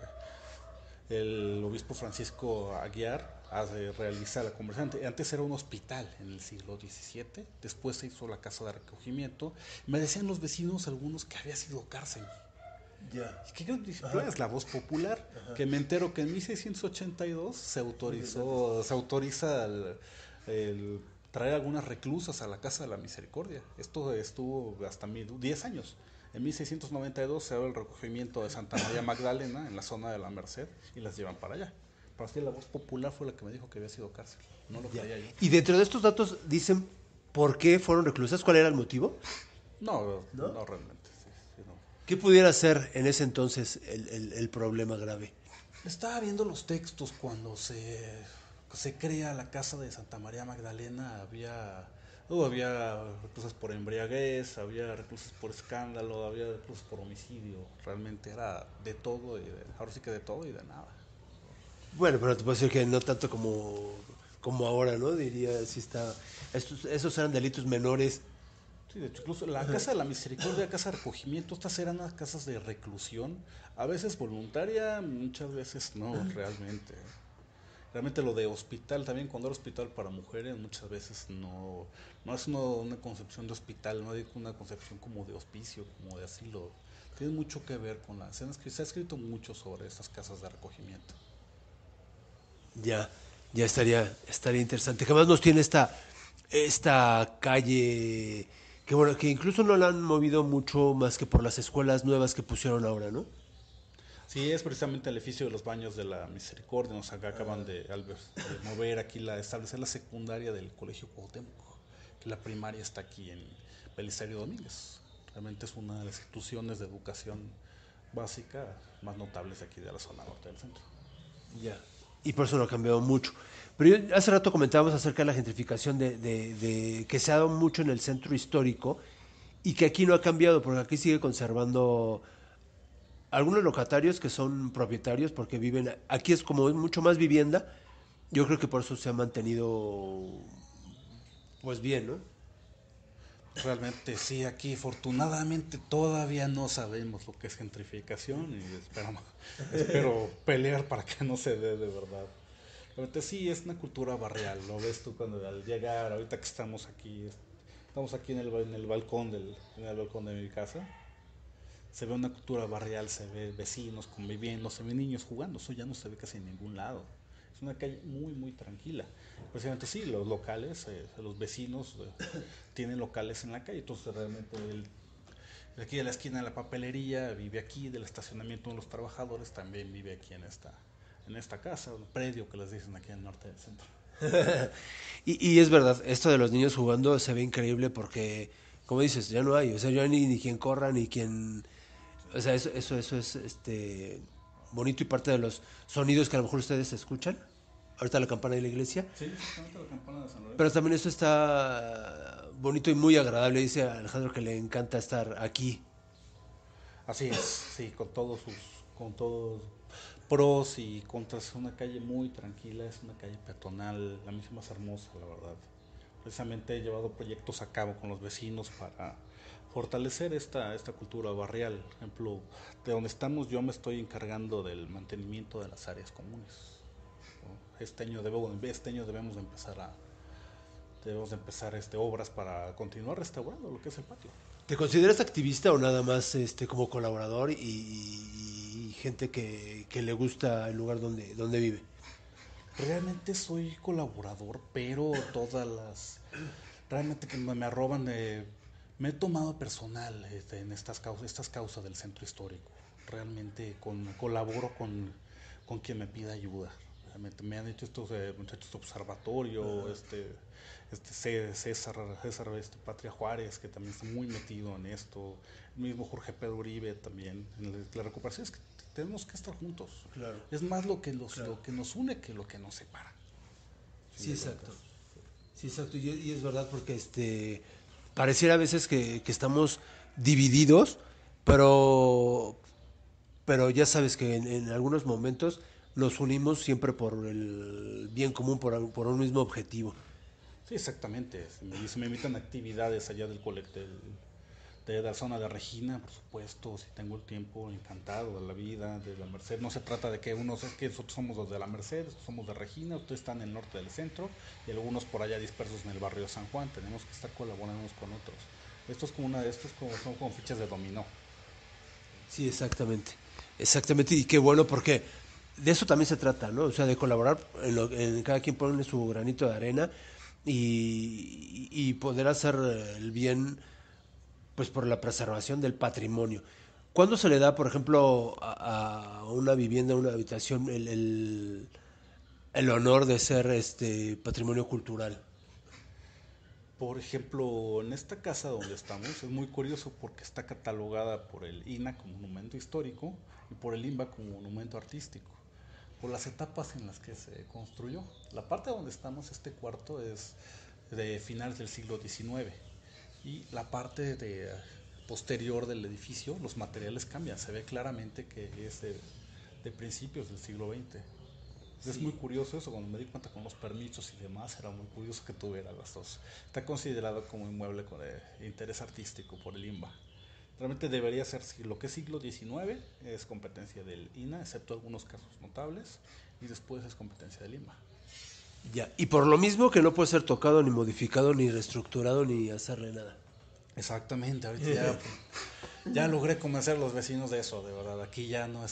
S2: el obispo Francisco Aguiar realiza la conversión. Antes era un hospital en el siglo XVII, después se hizo la casa de recogimiento. Me decían los vecinos algunos que había sido cárcel.
S1: Ya.
S2: ¿Qué es la voz popular? Ajá. Que me entero que en 1682 se autoriza el traer algunas reclusas a la Casa de la Misericordia. Esto estuvo hasta 10 años. En 1692 se abre el recogimiento de Santa María Magdalena en la zona de la Merced y las llevan para allá. Pero así la voz popular fue la que me dijo que había sido cárcel. No lo creía yo.
S1: Y dentro de estos datos dicen por qué fueron reclusas, ¿cuál era el motivo?
S2: No realmente. Sí, no.
S1: ¿Qué pudiera ser en ese entonces el problema grave?
S2: Estaba viendo los textos cuando se crea la casa de Santa María Magdalena, había reclusas por embriaguez, había reclusas por escándalo, había reclusas por homicidio. Realmente era de todo, ahora sí que de todo y de nada.
S1: Bueno, pero te puedo decir que no tanto como ahora, ¿no? Diría, si está... Esos eran delitos menores.
S2: Sí, de hecho, incluso la Casa de la Misericordia, Casa de Recogimiento, estas eran las casas de reclusión, a veces voluntaria, muchas veces no, realmente. Realmente lo de hospital, también cuando era hospital para mujeres, muchas veces no es una concepción de hospital, no es una concepción como de hospicio, como de asilo. Tiene mucho que ver con se ha escrito mucho sobre estas casas de recogimiento.
S1: Ya estaría interesante. ¿Qué más nos tiene esta calle? Que bueno, que incluso no la han movido mucho más que por las escuelas nuevas que pusieron ahora, ¿no?
S2: Sí, es precisamente el edificio de los Baños de la Misericordia. Nos acaban de mover aquí, establecer la secundaria del Colegio Cuauhtémoc, que la primaria está aquí en Belisario Domínguez. Realmente es una de las instituciones de educación básica más notables de aquí de la zona norte del centro.
S1: Ya. Y por eso no ha cambiado mucho. Pero hace rato comentábamos acerca de la gentrificación de que se ha dado mucho en el centro histórico y que aquí no ha cambiado, porque aquí sigue conservando algunos locatarios que son propietarios porque viven, aquí es como mucho más vivienda, yo creo que por eso se ha mantenido pues bien, ¿no?
S2: Realmente sí, aquí afortunadamente todavía no sabemos lo que es gentrificación y espero pelear para que no se dé de verdad. Realmente sí, es una cultura barrial, lo ves tú cuando al llegar, ahorita que estamos aquí en el balcón de mi casa. Se ve una cultura barrial, se ve vecinos conviviendo, se ve niños jugando, eso ya no se ve casi en ningún lado. Es una calle muy, muy tranquila. Precisamente sí, los locales, los vecinos tienen locales en la calle, entonces realmente de aquí de la esquina de la papelería vive aquí, del estacionamiento de los trabajadores también vive aquí en esta casa, un predio que les dicen aquí en el norte del centro.
S1: y es verdad, esto de los niños jugando se ve increíble porque, como dices, ya no hay, o sea, ya ni quien corra, ni quien... O sea, eso es bonito y parte de los sonidos que a lo mejor ustedes escuchan. Ahorita la campana de la iglesia.
S2: Sí, exactamente, la campana de San Lorenzo.
S1: Pero también esto está bonito y muy agradable. Dice a Alejandro que le encanta estar aquí.
S2: Así es, sí, con todos pros y contras. Es una calle muy tranquila, es una calle peatonal, la misma es hermosa, la verdad. Precisamente he llevado proyectos a cabo con los vecinos para fortalecer esta cultura barrial. Por ejemplo, de donde estamos yo me estoy encargando del mantenimiento de las áreas comunes. Este año debemos de empezar obras para continuar restaurando lo que es el patio.
S1: ¿Te consideras activista o nada más como colaborador y gente que le gusta el lugar donde vive?
S2: Realmente soy colaborador, pero realmente que me arroban me he tomado personal en estas causas del centro histórico. Realmente colaboro con quien me pida ayuda. Me han dicho estos muchachos de observatorio, César Patria Juárez, que también está muy metido en esto, el mismo Jorge Pedro Uribe también, la recuperación es que tenemos que estar juntos.
S1: Claro.
S2: Es más lo que nos une que lo que nos separa.
S1: Sí, exacto. Sí, exacto. Y es verdad porque pareciera a veces que estamos divididos, pero ya sabes que en algunos momentos nos unimos siempre por el bien común, por un mismo objetivo.
S2: Sí, exactamente. Se me invitan a actividades allá de la zona de Regina, por supuesto, si tengo el tiempo, encantado de la vida, de la Merced. No se trata de que nosotros somos los de la Merced, somos de Regina, ustedes están en el norte del centro y algunos por allá dispersos en el barrio de San Juan. Tenemos que estar colaborando unos con otros. Son como fichas de dominó.
S1: Sí, exactamente. Exactamente, y qué bueno porque de eso también se trata, ¿no? O sea, de colaborar, en cada quien pone su granito de arena y poder hacer el bien, pues por la preservación del patrimonio. ¿Cuándo se le da, por ejemplo, a una vivienda, a una habitación, el honor de ser patrimonio cultural?
S2: Por ejemplo, en esta casa donde estamos es muy curioso porque está catalogada por el INAH como monumento histórico y por el INBA como monumento artístico, por las etapas en las que se construyó. La parte donde estamos, este cuarto, es de finales del siglo XIX y la parte posterior del edificio, los materiales cambian, se ve claramente que es de principios del siglo XX. Es muy curioso eso, cuando me di cuenta con los permisos y demás, era muy curioso que tuviera las dos. Está considerado como inmueble con interés artístico por el INBA. Realmente debería ser, lo que es siglo XIX es competencia del INAH, excepto algunos casos notables, y después es competencia del INBA.
S1: Ya, y por lo mismo que no puede ser tocado, ni modificado, ni reestructurado, ni hacerle nada.
S2: Exactamente, ahorita ya logré convencer a los vecinos de eso, de verdad. Aquí ya no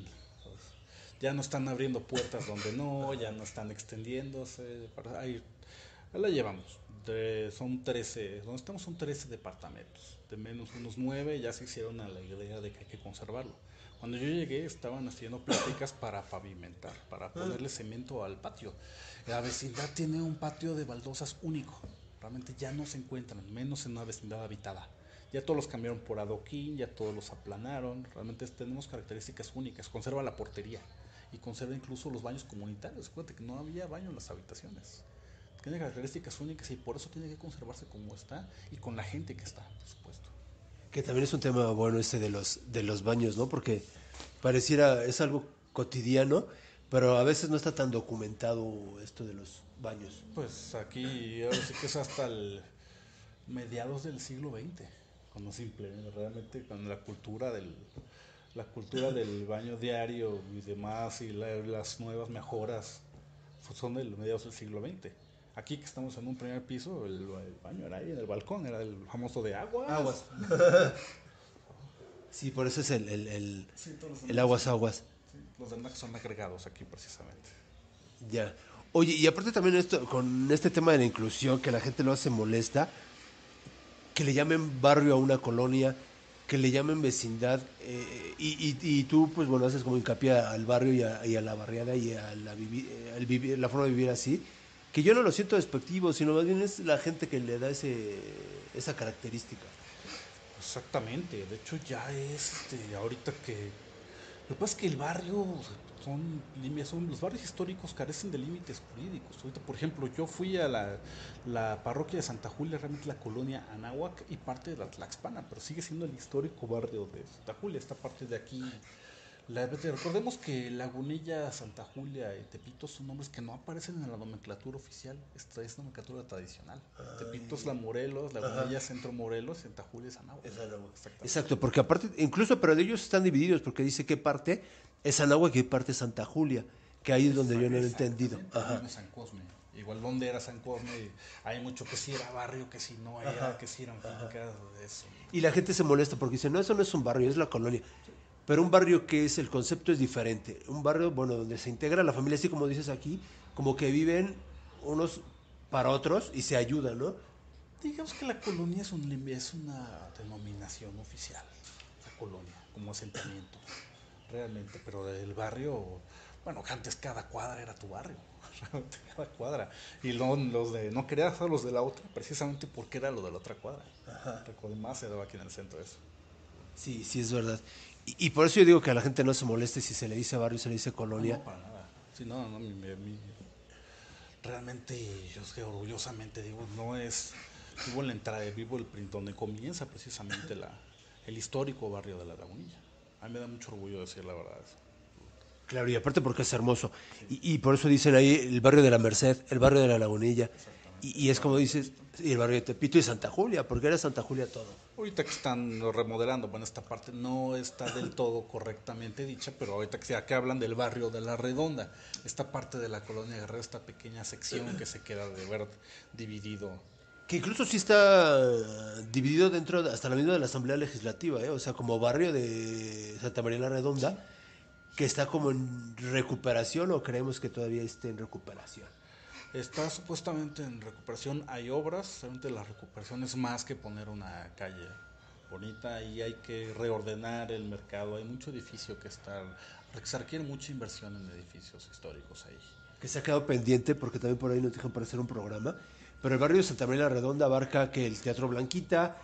S2: están abriendo puertas donde no, ya no están extendiéndose. Ahí la llevamos. Son 13, donde estamos son 13 departamentos. De menos unos 9 ya se hicieron a la idea de que hay que conservarlo. Cuando yo llegué estaban haciendo pláticas para pavimentar, para ponerle cemento al patio. La vecindad tiene un patio de baldosas único. Realmente ya no se encuentran, menos en una vecindad habitada. Ya todos los cambiaron por adoquín, ya todos los aplanaron. Realmente tenemos características únicas. Conserva la portería y conserva incluso los baños comunitarios. Acuérdate que no había baño en las habitaciones. Tiene características únicas y por eso tiene que conservarse como está y con la gente que está, por supuesto.
S1: Que también es un tema bueno de los baños, ¿no? Porque pareciera, es algo cotidiano, pero a veces no está tan documentado esto de los baños.
S2: Pues aquí ahora sí que es hasta el mediados del siglo XX, cuando se implementa realmente con la cultura del baño diario y demás y las nuevas mejoras son de mediados del siglo XX. Aquí que estamos en un primer piso, el baño era ahí en el balcón, era el famoso de aguas.
S1: Sí, por eso es el
S2: Todos
S1: aguas.
S2: sí, los demás son agregados aquí precisamente.
S1: Ya. Oye, y aparte también esto, con este tema de la inclusión, que la gente lo hace molesta, que le llamen barrio a una colonia, que le llamen vecindad, y tú, pues bueno, haces como hincapié al barrio y a la barriada y a la forma de vivir así, que yo no lo siento despectivo, sino más bien es la gente que le da esa característica.
S2: Exactamente, de hecho ya es ahorita que lo que pasa es que el barrio los barrios históricos carecen de límites jurídicos. Ahorita, por ejemplo, yo fui a la parroquia de Santa Julia, realmente la colonia Anáhuac y parte de la Tlaxpana, pero sigue siendo el histórico barrio de Santa Julia, esta parte de aquí. Recordemos que Lagunilla, Santa Julia y Tepito son nombres que no aparecen en la nomenclatura oficial, esta es nomenclatura tradicional. Tepito es la Morelos, Lagunilla es Centro Morelos, Santa Julia es Anáhuac.
S1: Exacto, porque aparte, incluso, pero de ellos están divididos, porque dice qué parte es Anáhuac y qué parte es Santa Julia, que ahí es donde yo no lo he entendido.
S2: Ajá. San Cosme. Igual donde era San Cosme, hay mucho que sí era barrio, que sí no era, que sí eran fincas, eso.
S1: Y la gente se molesta porque dice, no, eso no es un barrio, es la colonia. Pero un barrio que es, el concepto es diferente. Un barrio, bueno, donde se integra la familia, así como dices aquí, como que viven unos para otros y se ayudan, ¿no?
S2: Digamos que la colonia es una denominación oficial, la colonia, como asentamiento, realmente. Pero el barrio, Bueno, antes cada cuadra era tu barrio, cada cuadra. Y los de, no quería hacer los de la otra, precisamente porque era lo de la otra cuadra. Recuerdo más se daba aquí en el centro eso.
S1: Sí, sí, es verdad. Y por eso yo digo que a la gente no se moleste si se le dice barrio, se le dice colonia.
S2: No, para nada. Sí, no, realmente yo es que orgullosamente digo, no es, vivo en la entrada, vivo donde comienza precisamente el histórico barrio de La Lagunilla. A mí me da mucho orgullo decir la verdad eso.
S1: Claro, y aparte porque es hermoso. Y por eso dicen ahí el barrio de la Merced, el barrio de la Lagunilla. Y es como dices, y el barrio de Tepito y Santa Julia, porque era Santa Julia todo.
S2: Ahorita que están remodelando, bueno, esta parte no está del todo correctamente dicha, pero ahorita que hablan del barrio de La Redonda, esta parte de la colonia Guerrero, esta pequeña sección que se queda de ver dividido.
S1: Que incluso sí está dividido dentro, hasta la misma de la Asamblea Legislativa, ¿eh? O sea, como barrio de Santa María la Redonda, que está como en recuperación o creemos que todavía esté en recuperación.
S2: Está supuestamente en recuperación, hay obras, solamente la recuperación es más que poner una calle bonita y hay que reordenar el mercado, hay mucho edificio que se requiere mucha inversión en edificios históricos ahí.
S1: Que se ha quedado pendiente porque también por ahí nos dejan para hacer un programa, pero el barrio de Santa María la Redonda abarca que el Teatro Blanquita,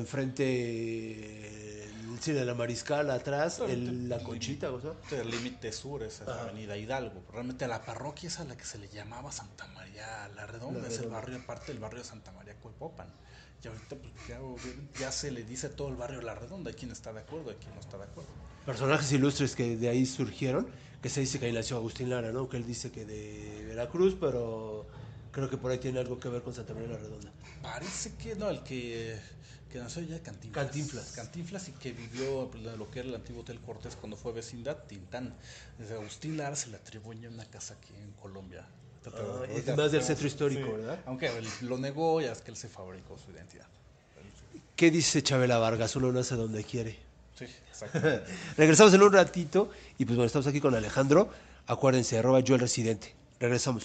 S1: enfrente el Cine de la Mariscal, atrás la Conchita, ¿o sea?
S2: El límite sur es esa avenida Hidalgo, realmente la parroquia es a la que se le llamaba Santa María la Redonda, es el barrio, parte del barrio de Santa María Cuepopan. Y ahorita pues, ya se le dice todo el barrio La Redonda, hay quien está de acuerdo, hay quien no está de acuerdo.
S1: Personajes ilustres que de ahí surgieron, que se dice que ahí nació Agustín Lara, ¿no? Que él dice que de Veracruz, pero creo que por ahí tiene algo que ver con Santa María la Redonda.
S2: Parece que no, el que nació ya Cantinflas. Cantinflas y que vivió lo que era el antiguo Hotel Cortés cuando fue vecindad, Tintán. Desde Agustín Lara se le atribuye una casa aquí en Colombia.
S1: Es más del centro histórico, sí, ¿verdad?
S2: Aunque él lo negó, ya es que él se fabricó su identidad.
S1: ¿Qué dice Chabela Vargas? Uno nace donde quiere.
S2: Sí, exacto.
S1: Regresamos en un ratito y pues bueno, estamos aquí con Alejandro. Acuérdense, @yoelresidente. Regresamos.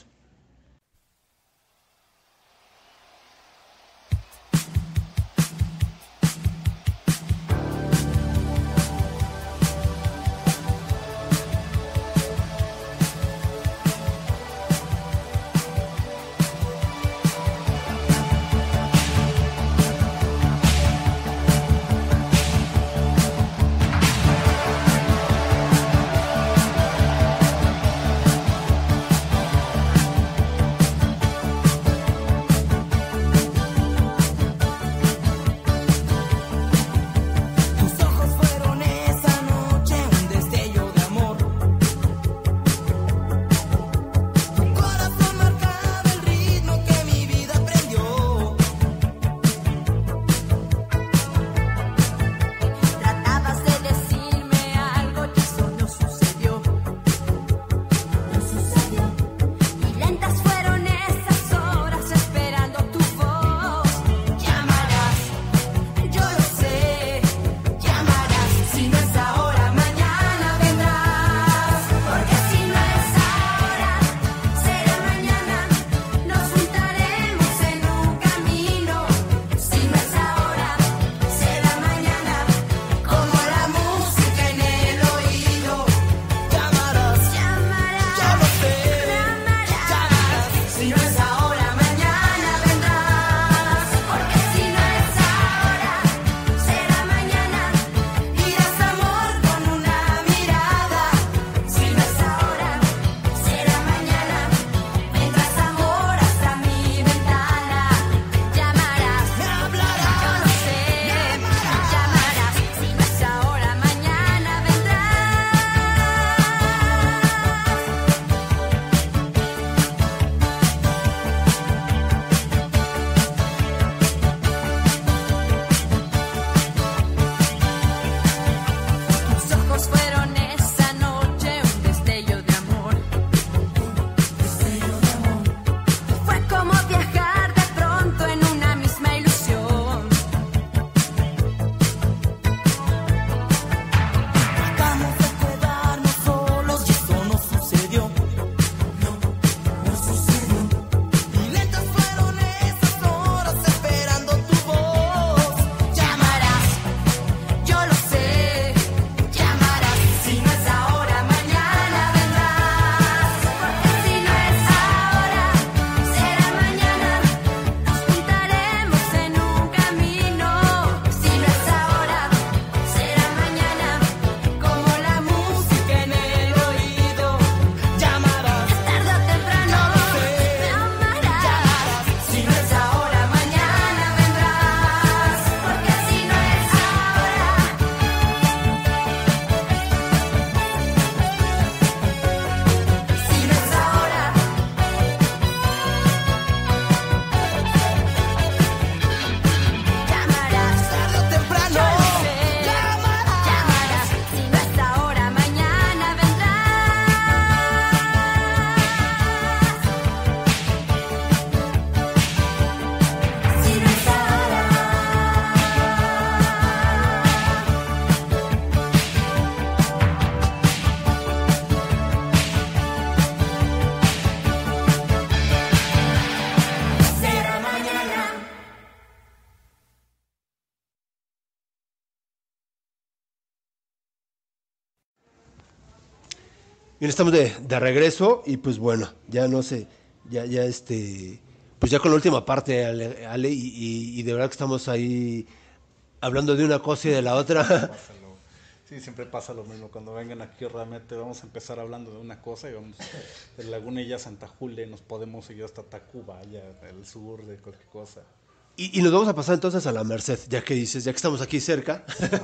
S1: Bien, estamos de regreso y pues bueno, ya no sé, ya pues ya con la última parte, Ale, y de verdad que estamos ahí hablando de una cosa y de la otra.
S2: Sí, siempre pasa lo mismo. Cuando vengan aquí realmente vamos a empezar hablando de una cosa y vamos de Lagunilla a Santa Julia y nos podemos seguir hasta Tacubaya, al sur, de cualquier cosa.
S1: Y nos vamos a pasar entonces a la Merced, ya que dices, ya que estamos aquí cerca.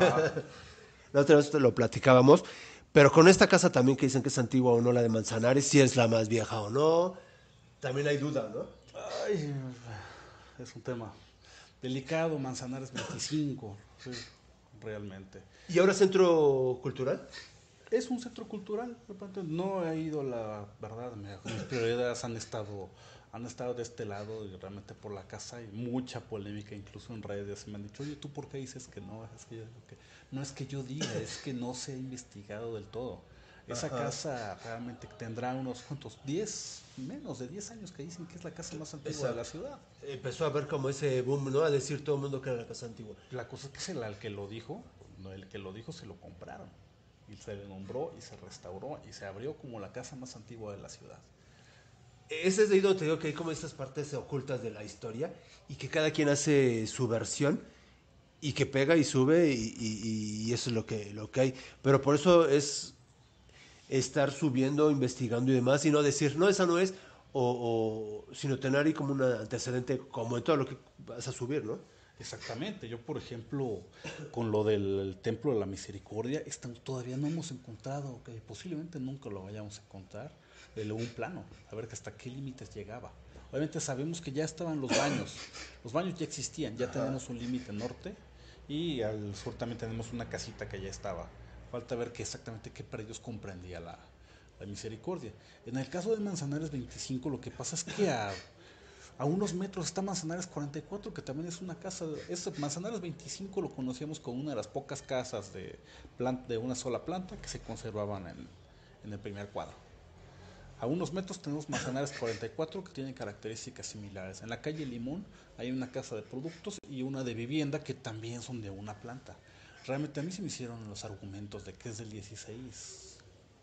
S1: La otra vez te lo platicábamos, pero con esta casa también que dicen que es antigua o no, la de Manzanares, si es la más vieja o no, también hay duda, ¿no?
S2: Ay, es un tema delicado, Manzanares 25, sí, realmente.
S1: ¿Y ahora centro cultural?
S2: Es un centro cultural, de repente no he ido, la verdad, mis prioridades han estado de este lado y realmente por la casa hay mucha polémica, incluso en redes me han dicho, oye, ¿tú por qué dices que no? Es que yo digo que no es que yo diga, es que no se ha investigado del todo. Esa casa realmente tendrá unos cuantos, 10, menos de 10 años que dicen que es la casa más antigua de la ciudad.
S1: Empezó a ver como ese boom, ¿no? A decir todo el mundo que era la casa antigua.
S2: La cosa es que el que lo dijo, no, el que lo dijo se lo compraron. Y se le nombró y se restauró y se abrió como la casa más antigua de la ciudad.
S1: Ese es de ahí donde te digo que hay como estas partes ocultas de la historia y que cada quien hace su versión y que pega y sube y eso es lo que hay. Pero por eso es estar subiendo, investigando y demás y no decir, no, esa no es, sino tener ahí como un antecedente como en todo lo que vas a subir, ¿no?
S2: Exactamente, yo por ejemplo, con lo del Templo de la Misericordia, todavía no hemos encontrado, que posiblemente nunca lo vayamos a encontrar, un plano, a ver que hasta qué límites llegaba. Obviamente sabemos que ya estaban los baños ya existían, ya tenemos un límite norte y al sur también tenemos una casita que ya estaba. Falta ver exactamente qué predios comprendía la Misericordia. En el caso de Manzanares 25, lo que pasa es que a unos metros está Manzanares 44, que también es una casa. Manzanares 25 lo conocíamos como una de las pocas casas de una sola planta que se conservaban en el primer cuadro. A unos metros tenemos Manzanares 44 que tienen características similares. En la calle Limón hay una casa de productos y una de vivienda que también son de una planta. Realmente a mí se me hicieron los argumentos de que es del 16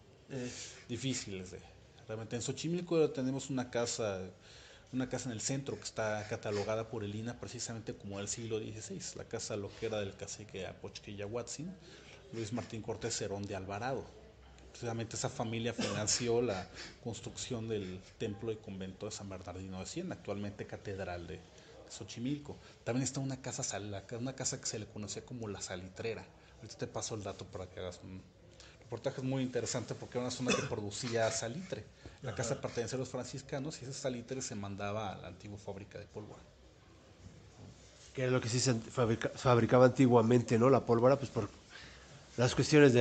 S2: difíciles de. Realmente en Xochimilco tenemos una casa en el centro que está catalogada por el INAH precisamente como del siglo XVI, la casa loquera del cacique Apochquillahuatzin, Luis Martín Cortés Cerón de Alvarado. Precisamente esa familia financió la construcción del templo y convento de San Bernardino de Siena, actualmente catedral de Xochimilco. También está una casa que se le conocía como la Salitrera. Ahorita te paso el dato para que hagas un reportaje muy interesante porque era una zona que producía salitre. La casa pertenecía a los franciscanos y ese salitre se mandaba a la antigua fábrica de pólvora.
S1: Que era lo que sí se fabricaba antiguamente, ¿no? La pólvora, pues por las cuestiones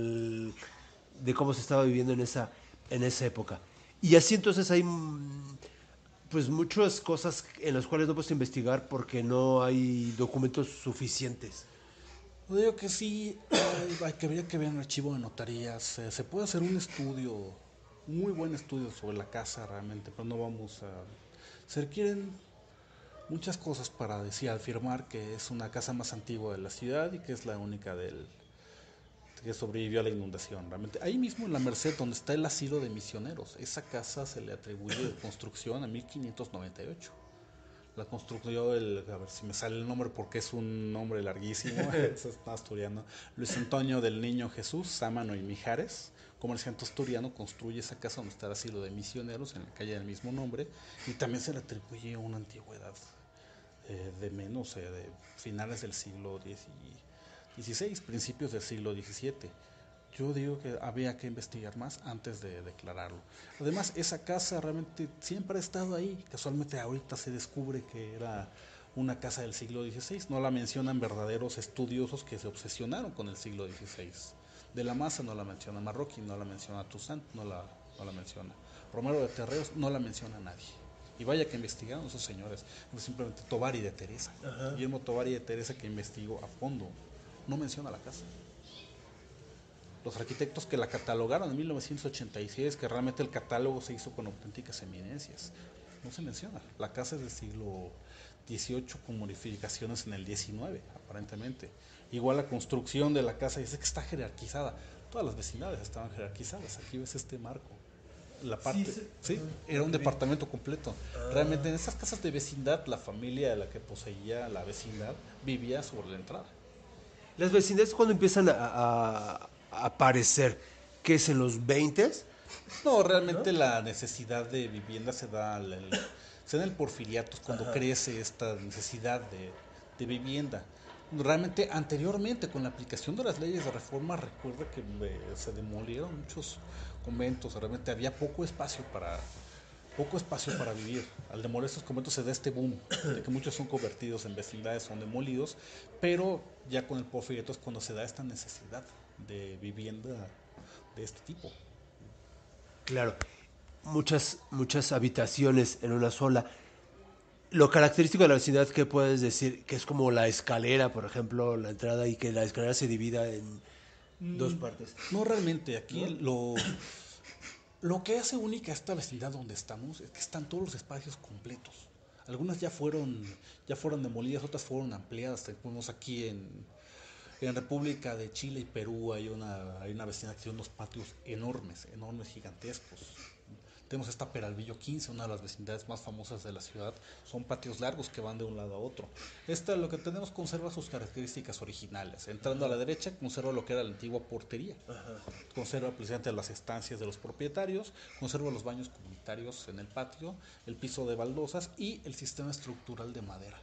S1: de cómo se estaba viviendo en esa época. Y así entonces hay pues muchas cosas en las cuales no puedes investigar porque no hay documentos suficientes.
S2: Yo digo que sí, habría que ver en el archivo de notarías. Se puede hacer un estudio, muy buen estudio sobre la casa realmente, pero no vamos a. Se requieren muchas cosas para afirmar que es una casa más antigua de la ciudad y que es la única que sobrevivió a la inundación. Realmente, ahí mismo en la Merced, donde está el asilo de misioneros, esa casa se le atribuye de construcción a 1598. La construyó a ver si me sale el nombre porque es un nombre larguísimo, es asturiano. Luis Antonio del Niño Jesús, Sámano y Mijares, comerciante asturiano, construye esa casa donde está el asilo de misioneros en la calle del mismo nombre y también se le atribuye una antigüedad de finales del siglo XVI, principios del siglo XVII. Yo digo que había que investigar más antes de declararlo. Además, esa casa realmente siempre ha estado ahí. Casualmente ahorita se descubre que era una casa del siglo XVI. No la mencionan verdaderos estudiosos que se obsesionaron con el siglo XVI. De la Maza no la menciona Marroquín, no la menciona Toussaint, no la menciona Romero de Terreros, no la menciona nadie. Y vaya que investigaron esos señores. Simplemente Tovari de Teresa. Guillermo Tovari de Teresa, que investigó a fondo, no menciona la casa. Los arquitectos que la catalogaron en 1986, que realmente el catálogo se hizo con auténticas eminencias, no se menciona. La casa es del siglo XVIII con modificaciones en el XIX, aparentemente. Igual la construcción de la casa dice que está jerarquizada. todas las vecindades estaban jerarquizadas. Aquí ves este marco. La parte, sí, era un departamento completo. Realmente en esas casas de vecindad, la familia de la que poseía la vecindad vivía sobre la entrada.
S1: Las vecindades cuando empiezan a aparecer, ¿qué es en los 20s?
S2: No, realmente la necesidad de vivienda se da en el Porfiriato, cuando crece esta necesidad de vivienda. Realmente anteriormente, con la aplicación de las leyes de reforma, recuerda que se demolieron muchos conventos, realmente había poco espacio para vivir. Al demoler estos conventos se da este boom, de que muchos son convertidos en vecindades, son demolidos, pero ya con el Porfiriato es cuando se da esta necesidad de vivienda de este tipo.
S1: Claro, muchas habitaciones en una sola. Lo característico de la vecindad, ¿qué puedes decir? Que es como la escalera, por ejemplo, la entrada, y que la escalera se divida en dos partes.
S2: No, realmente, aquí lo que hace única esta vecindad donde estamos es que están todos los espacios completos. Algunas ya fueron demolidas, otras fueron ampliadas. Tenemos aquí en República de Chile y Perú hay una vecindad que tiene unos patios enormes, gigantescos. Tenemos esta Peralvillo 15, una de las vecindades más famosas de la ciudad. Son patios largos que van de un lado a otro. Lo que tenemos conserva sus características originales. Entrando a la derecha, conserva lo que era la antigua portería. Conserva precisamente las estancias de los propietarios, conserva los baños comunitarios en el patio, el piso de baldosas y el sistema estructural de madera.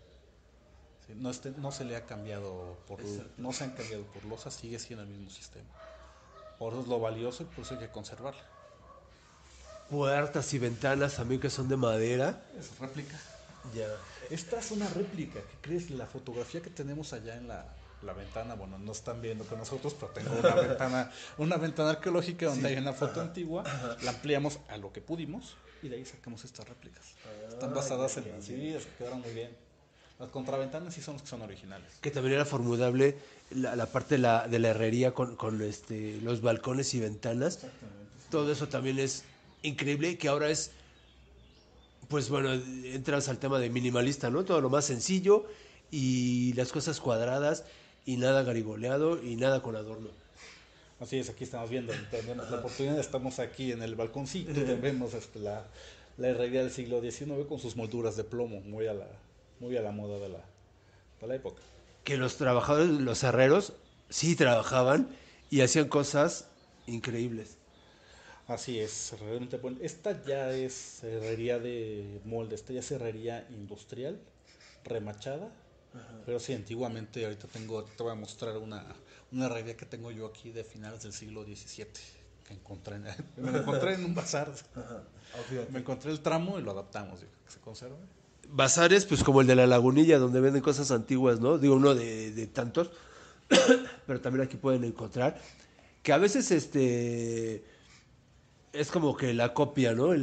S2: Sí, no se le ha cambiado no se han cambiado por losas, sigue siendo el mismo sistema. Por eso es lo valioso y por eso hay que conservarlo.
S1: Puertas y ventanas también que son de madera.
S2: Es réplica.
S1: Ya.
S2: Esta es una réplica. ¿Qué crees? La fotografía que tenemos allá en la ventana, bueno, no están viendo con nosotros, pero tengo una ventana arqueológica donde hay una foto antigua. La ampliamos a lo que pudimos y de ahí sacamos estas réplicas. Están basadas en las civiles, quedaron muy bien. Las contraventanas sí son las que son originales.
S1: Que también era formidable la parte de la herrería con los balcones y ventanas.
S2: Exactamente. Sí.
S1: Todo eso también es increíble, que ahora es, pues bueno, entras al tema de minimalista, ¿no? Todo lo más sencillo y las cosas cuadradas y nada garigoleado y nada con adorno.
S2: Así es, aquí estamos viendo, tenemos la oportunidad, estamos aquí en el balconcito, vemos la herrería del siglo XIX con sus molduras de plomo, muy a la moda de la época.
S1: Que los trabajadores, los herreros, sí trabajaban y hacían cosas increíbles.
S2: Así es, realmente bueno. Esta ya es herrería de molde, esta ya es herrería industrial, remachada. Pero sí, antiguamente, ahorita te voy a mostrar una herrería que tengo yo aquí de finales del siglo XVII, que me lo encontré en un bazar. Me encontré el tramo y lo adaptamos, digo, que se conserve.
S1: Bazares, pues como el de la Lagunilla, donde venden cosas antiguas, ¿no? Digo, uno de tantos, pero también aquí pueden encontrar, que a veces es como que la copia, ¿no?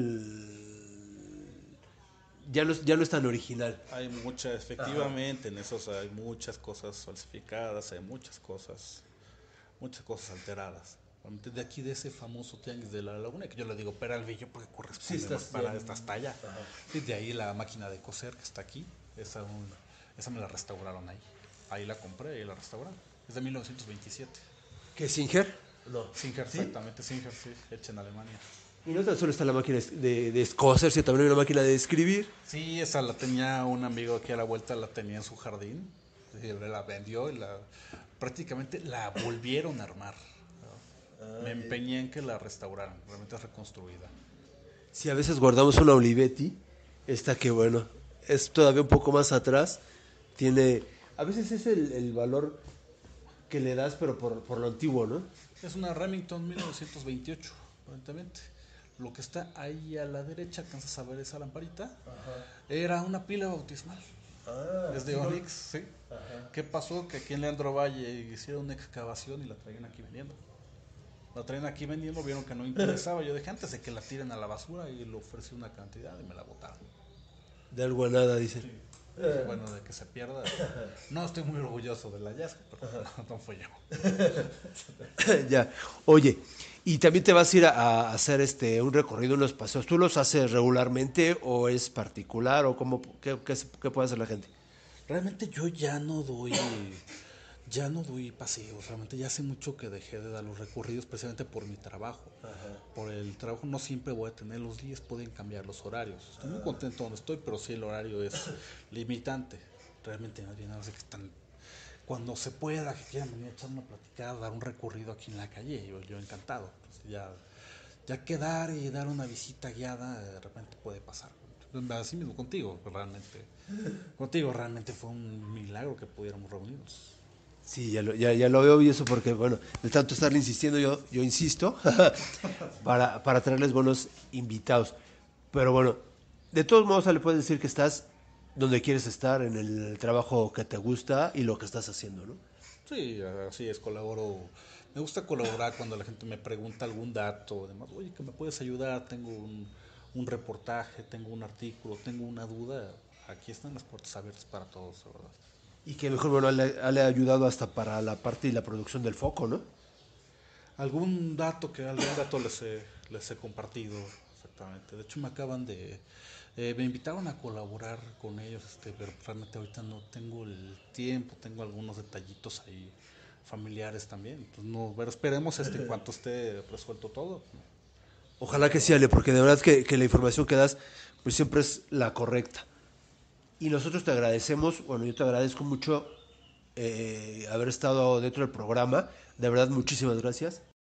S1: Ya no es tan original.
S2: Hay efectivamente, en esos hay muchas cosas falsificadas, hay muchas cosas alteradas. De aquí, de ese famoso tianguis de la Laguna, que yo le digo Peralvillo porque corresponde para esta talla. Y de ahí la máquina de coser que está aquí, esa me la restauraron ahí. Ahí la compré y la restauraron. Es de 1927.
S1: ¿Qué, Singer? No.
S2: Singer, ¿sí? Exactamente, Singer, sí, hecha en Alemania.
S1: Y no tan solo está la máquina de coser, sino también hay una máquina de escribir.
S2: Sí, esa la tenía un amigo aquí a la vuelta, la tenía en su jardín. Y la vendió y prácticamente la volvieron a armar. Me empeñé en que la restauraran, realmente es reconstruida.
S1: Si a veces guardamos una Olivetti, esta que bueno, es todavía un poco más atrás, a veces es el valor que le das, pero por lo antiguo, ¿no?
S2: Es una Remington 1928, aparentemente. Lo que está ahí a la derecha, alcanzas a ver esa lamparita, era una pila bautismal. Es de Onix, sí. ¿Qué pasó? Que aquí en Leandro Valle hicieron una excavación y la traían aquí vendiendo. Vieron que no interesaba. Yo dije, antes de que la tiren a la basura, y le ofrecí una cantidad y me la botaron.
S1: De algo a nada, dice.
S2: Sí. Bueno, de que se pierda. No estoy muy orgulloso del hallazgo, pero no fue yo.
S1: Ya. Oye, y también te vas a ir a hacer un recorrido, unos paseos. ¿Tú los haces regularmente o es particular o qué puede hacer la gente?
S2: Realmente yo ya no Ya no doy paseos, realmente ya hace mucho que dejé de dar los recorridos precisamente por mi trabajo. Por el trabajo no siempre voy a tener los días, pueden cambiar los horarios. Estoy muy contento donde estoy, pero sí el horario es limitante. Realmente nadie nada más que están cuando se pueda, que quieran venir a echar una platicada, dar un recorrido aquí en la calle, yo encantado. Entonces ya quedar y dar una visita guiada de repente puede pasar. Así mismo contigo, realmente fue un milagro que pudiéramos reunirnos.
S1: Sí, ya lo veo y eso porque, bueno, de tanto estarle insistiendo, yo insisto para traerles buenos invitados. Pero bueno, de todos modos, le puedes decir que estás donde quieres estar, en el trabajo que te gusta y lo que estás haciendo, ¿no?
S2: Sí, así es, colaboro. Me gusta colaborar cuando la gente me pregunta algún dato o demás. Oye, ¿que me puedes ayudar? Tengo un reportaje, tengo un artículo, tengo una duda. Aquí están las puertas abiertas para todos, la verdad.
S1: Y que mejor, bueno, le ha ayudado hasta para la parte y la producción del foco, ¿no?
S2: Algún dato les he compartido, exactamente. De hecho, me invitaron a colaborar con ellos, pero realmente ahorita no tengo el tiempo, tengo algunos detallitos ahí familiares también. Entonces, no, pero esperemos en cuanto esté resuelto todo.
S1: Ojalá que sí, Ale, porque de verdad que la información que das, pues siempre es la correcta. Y nosotros te agradecemos, bueno, yo te agradezco mucho haber estado dentro del programa. De verdad, muchísimas gracias.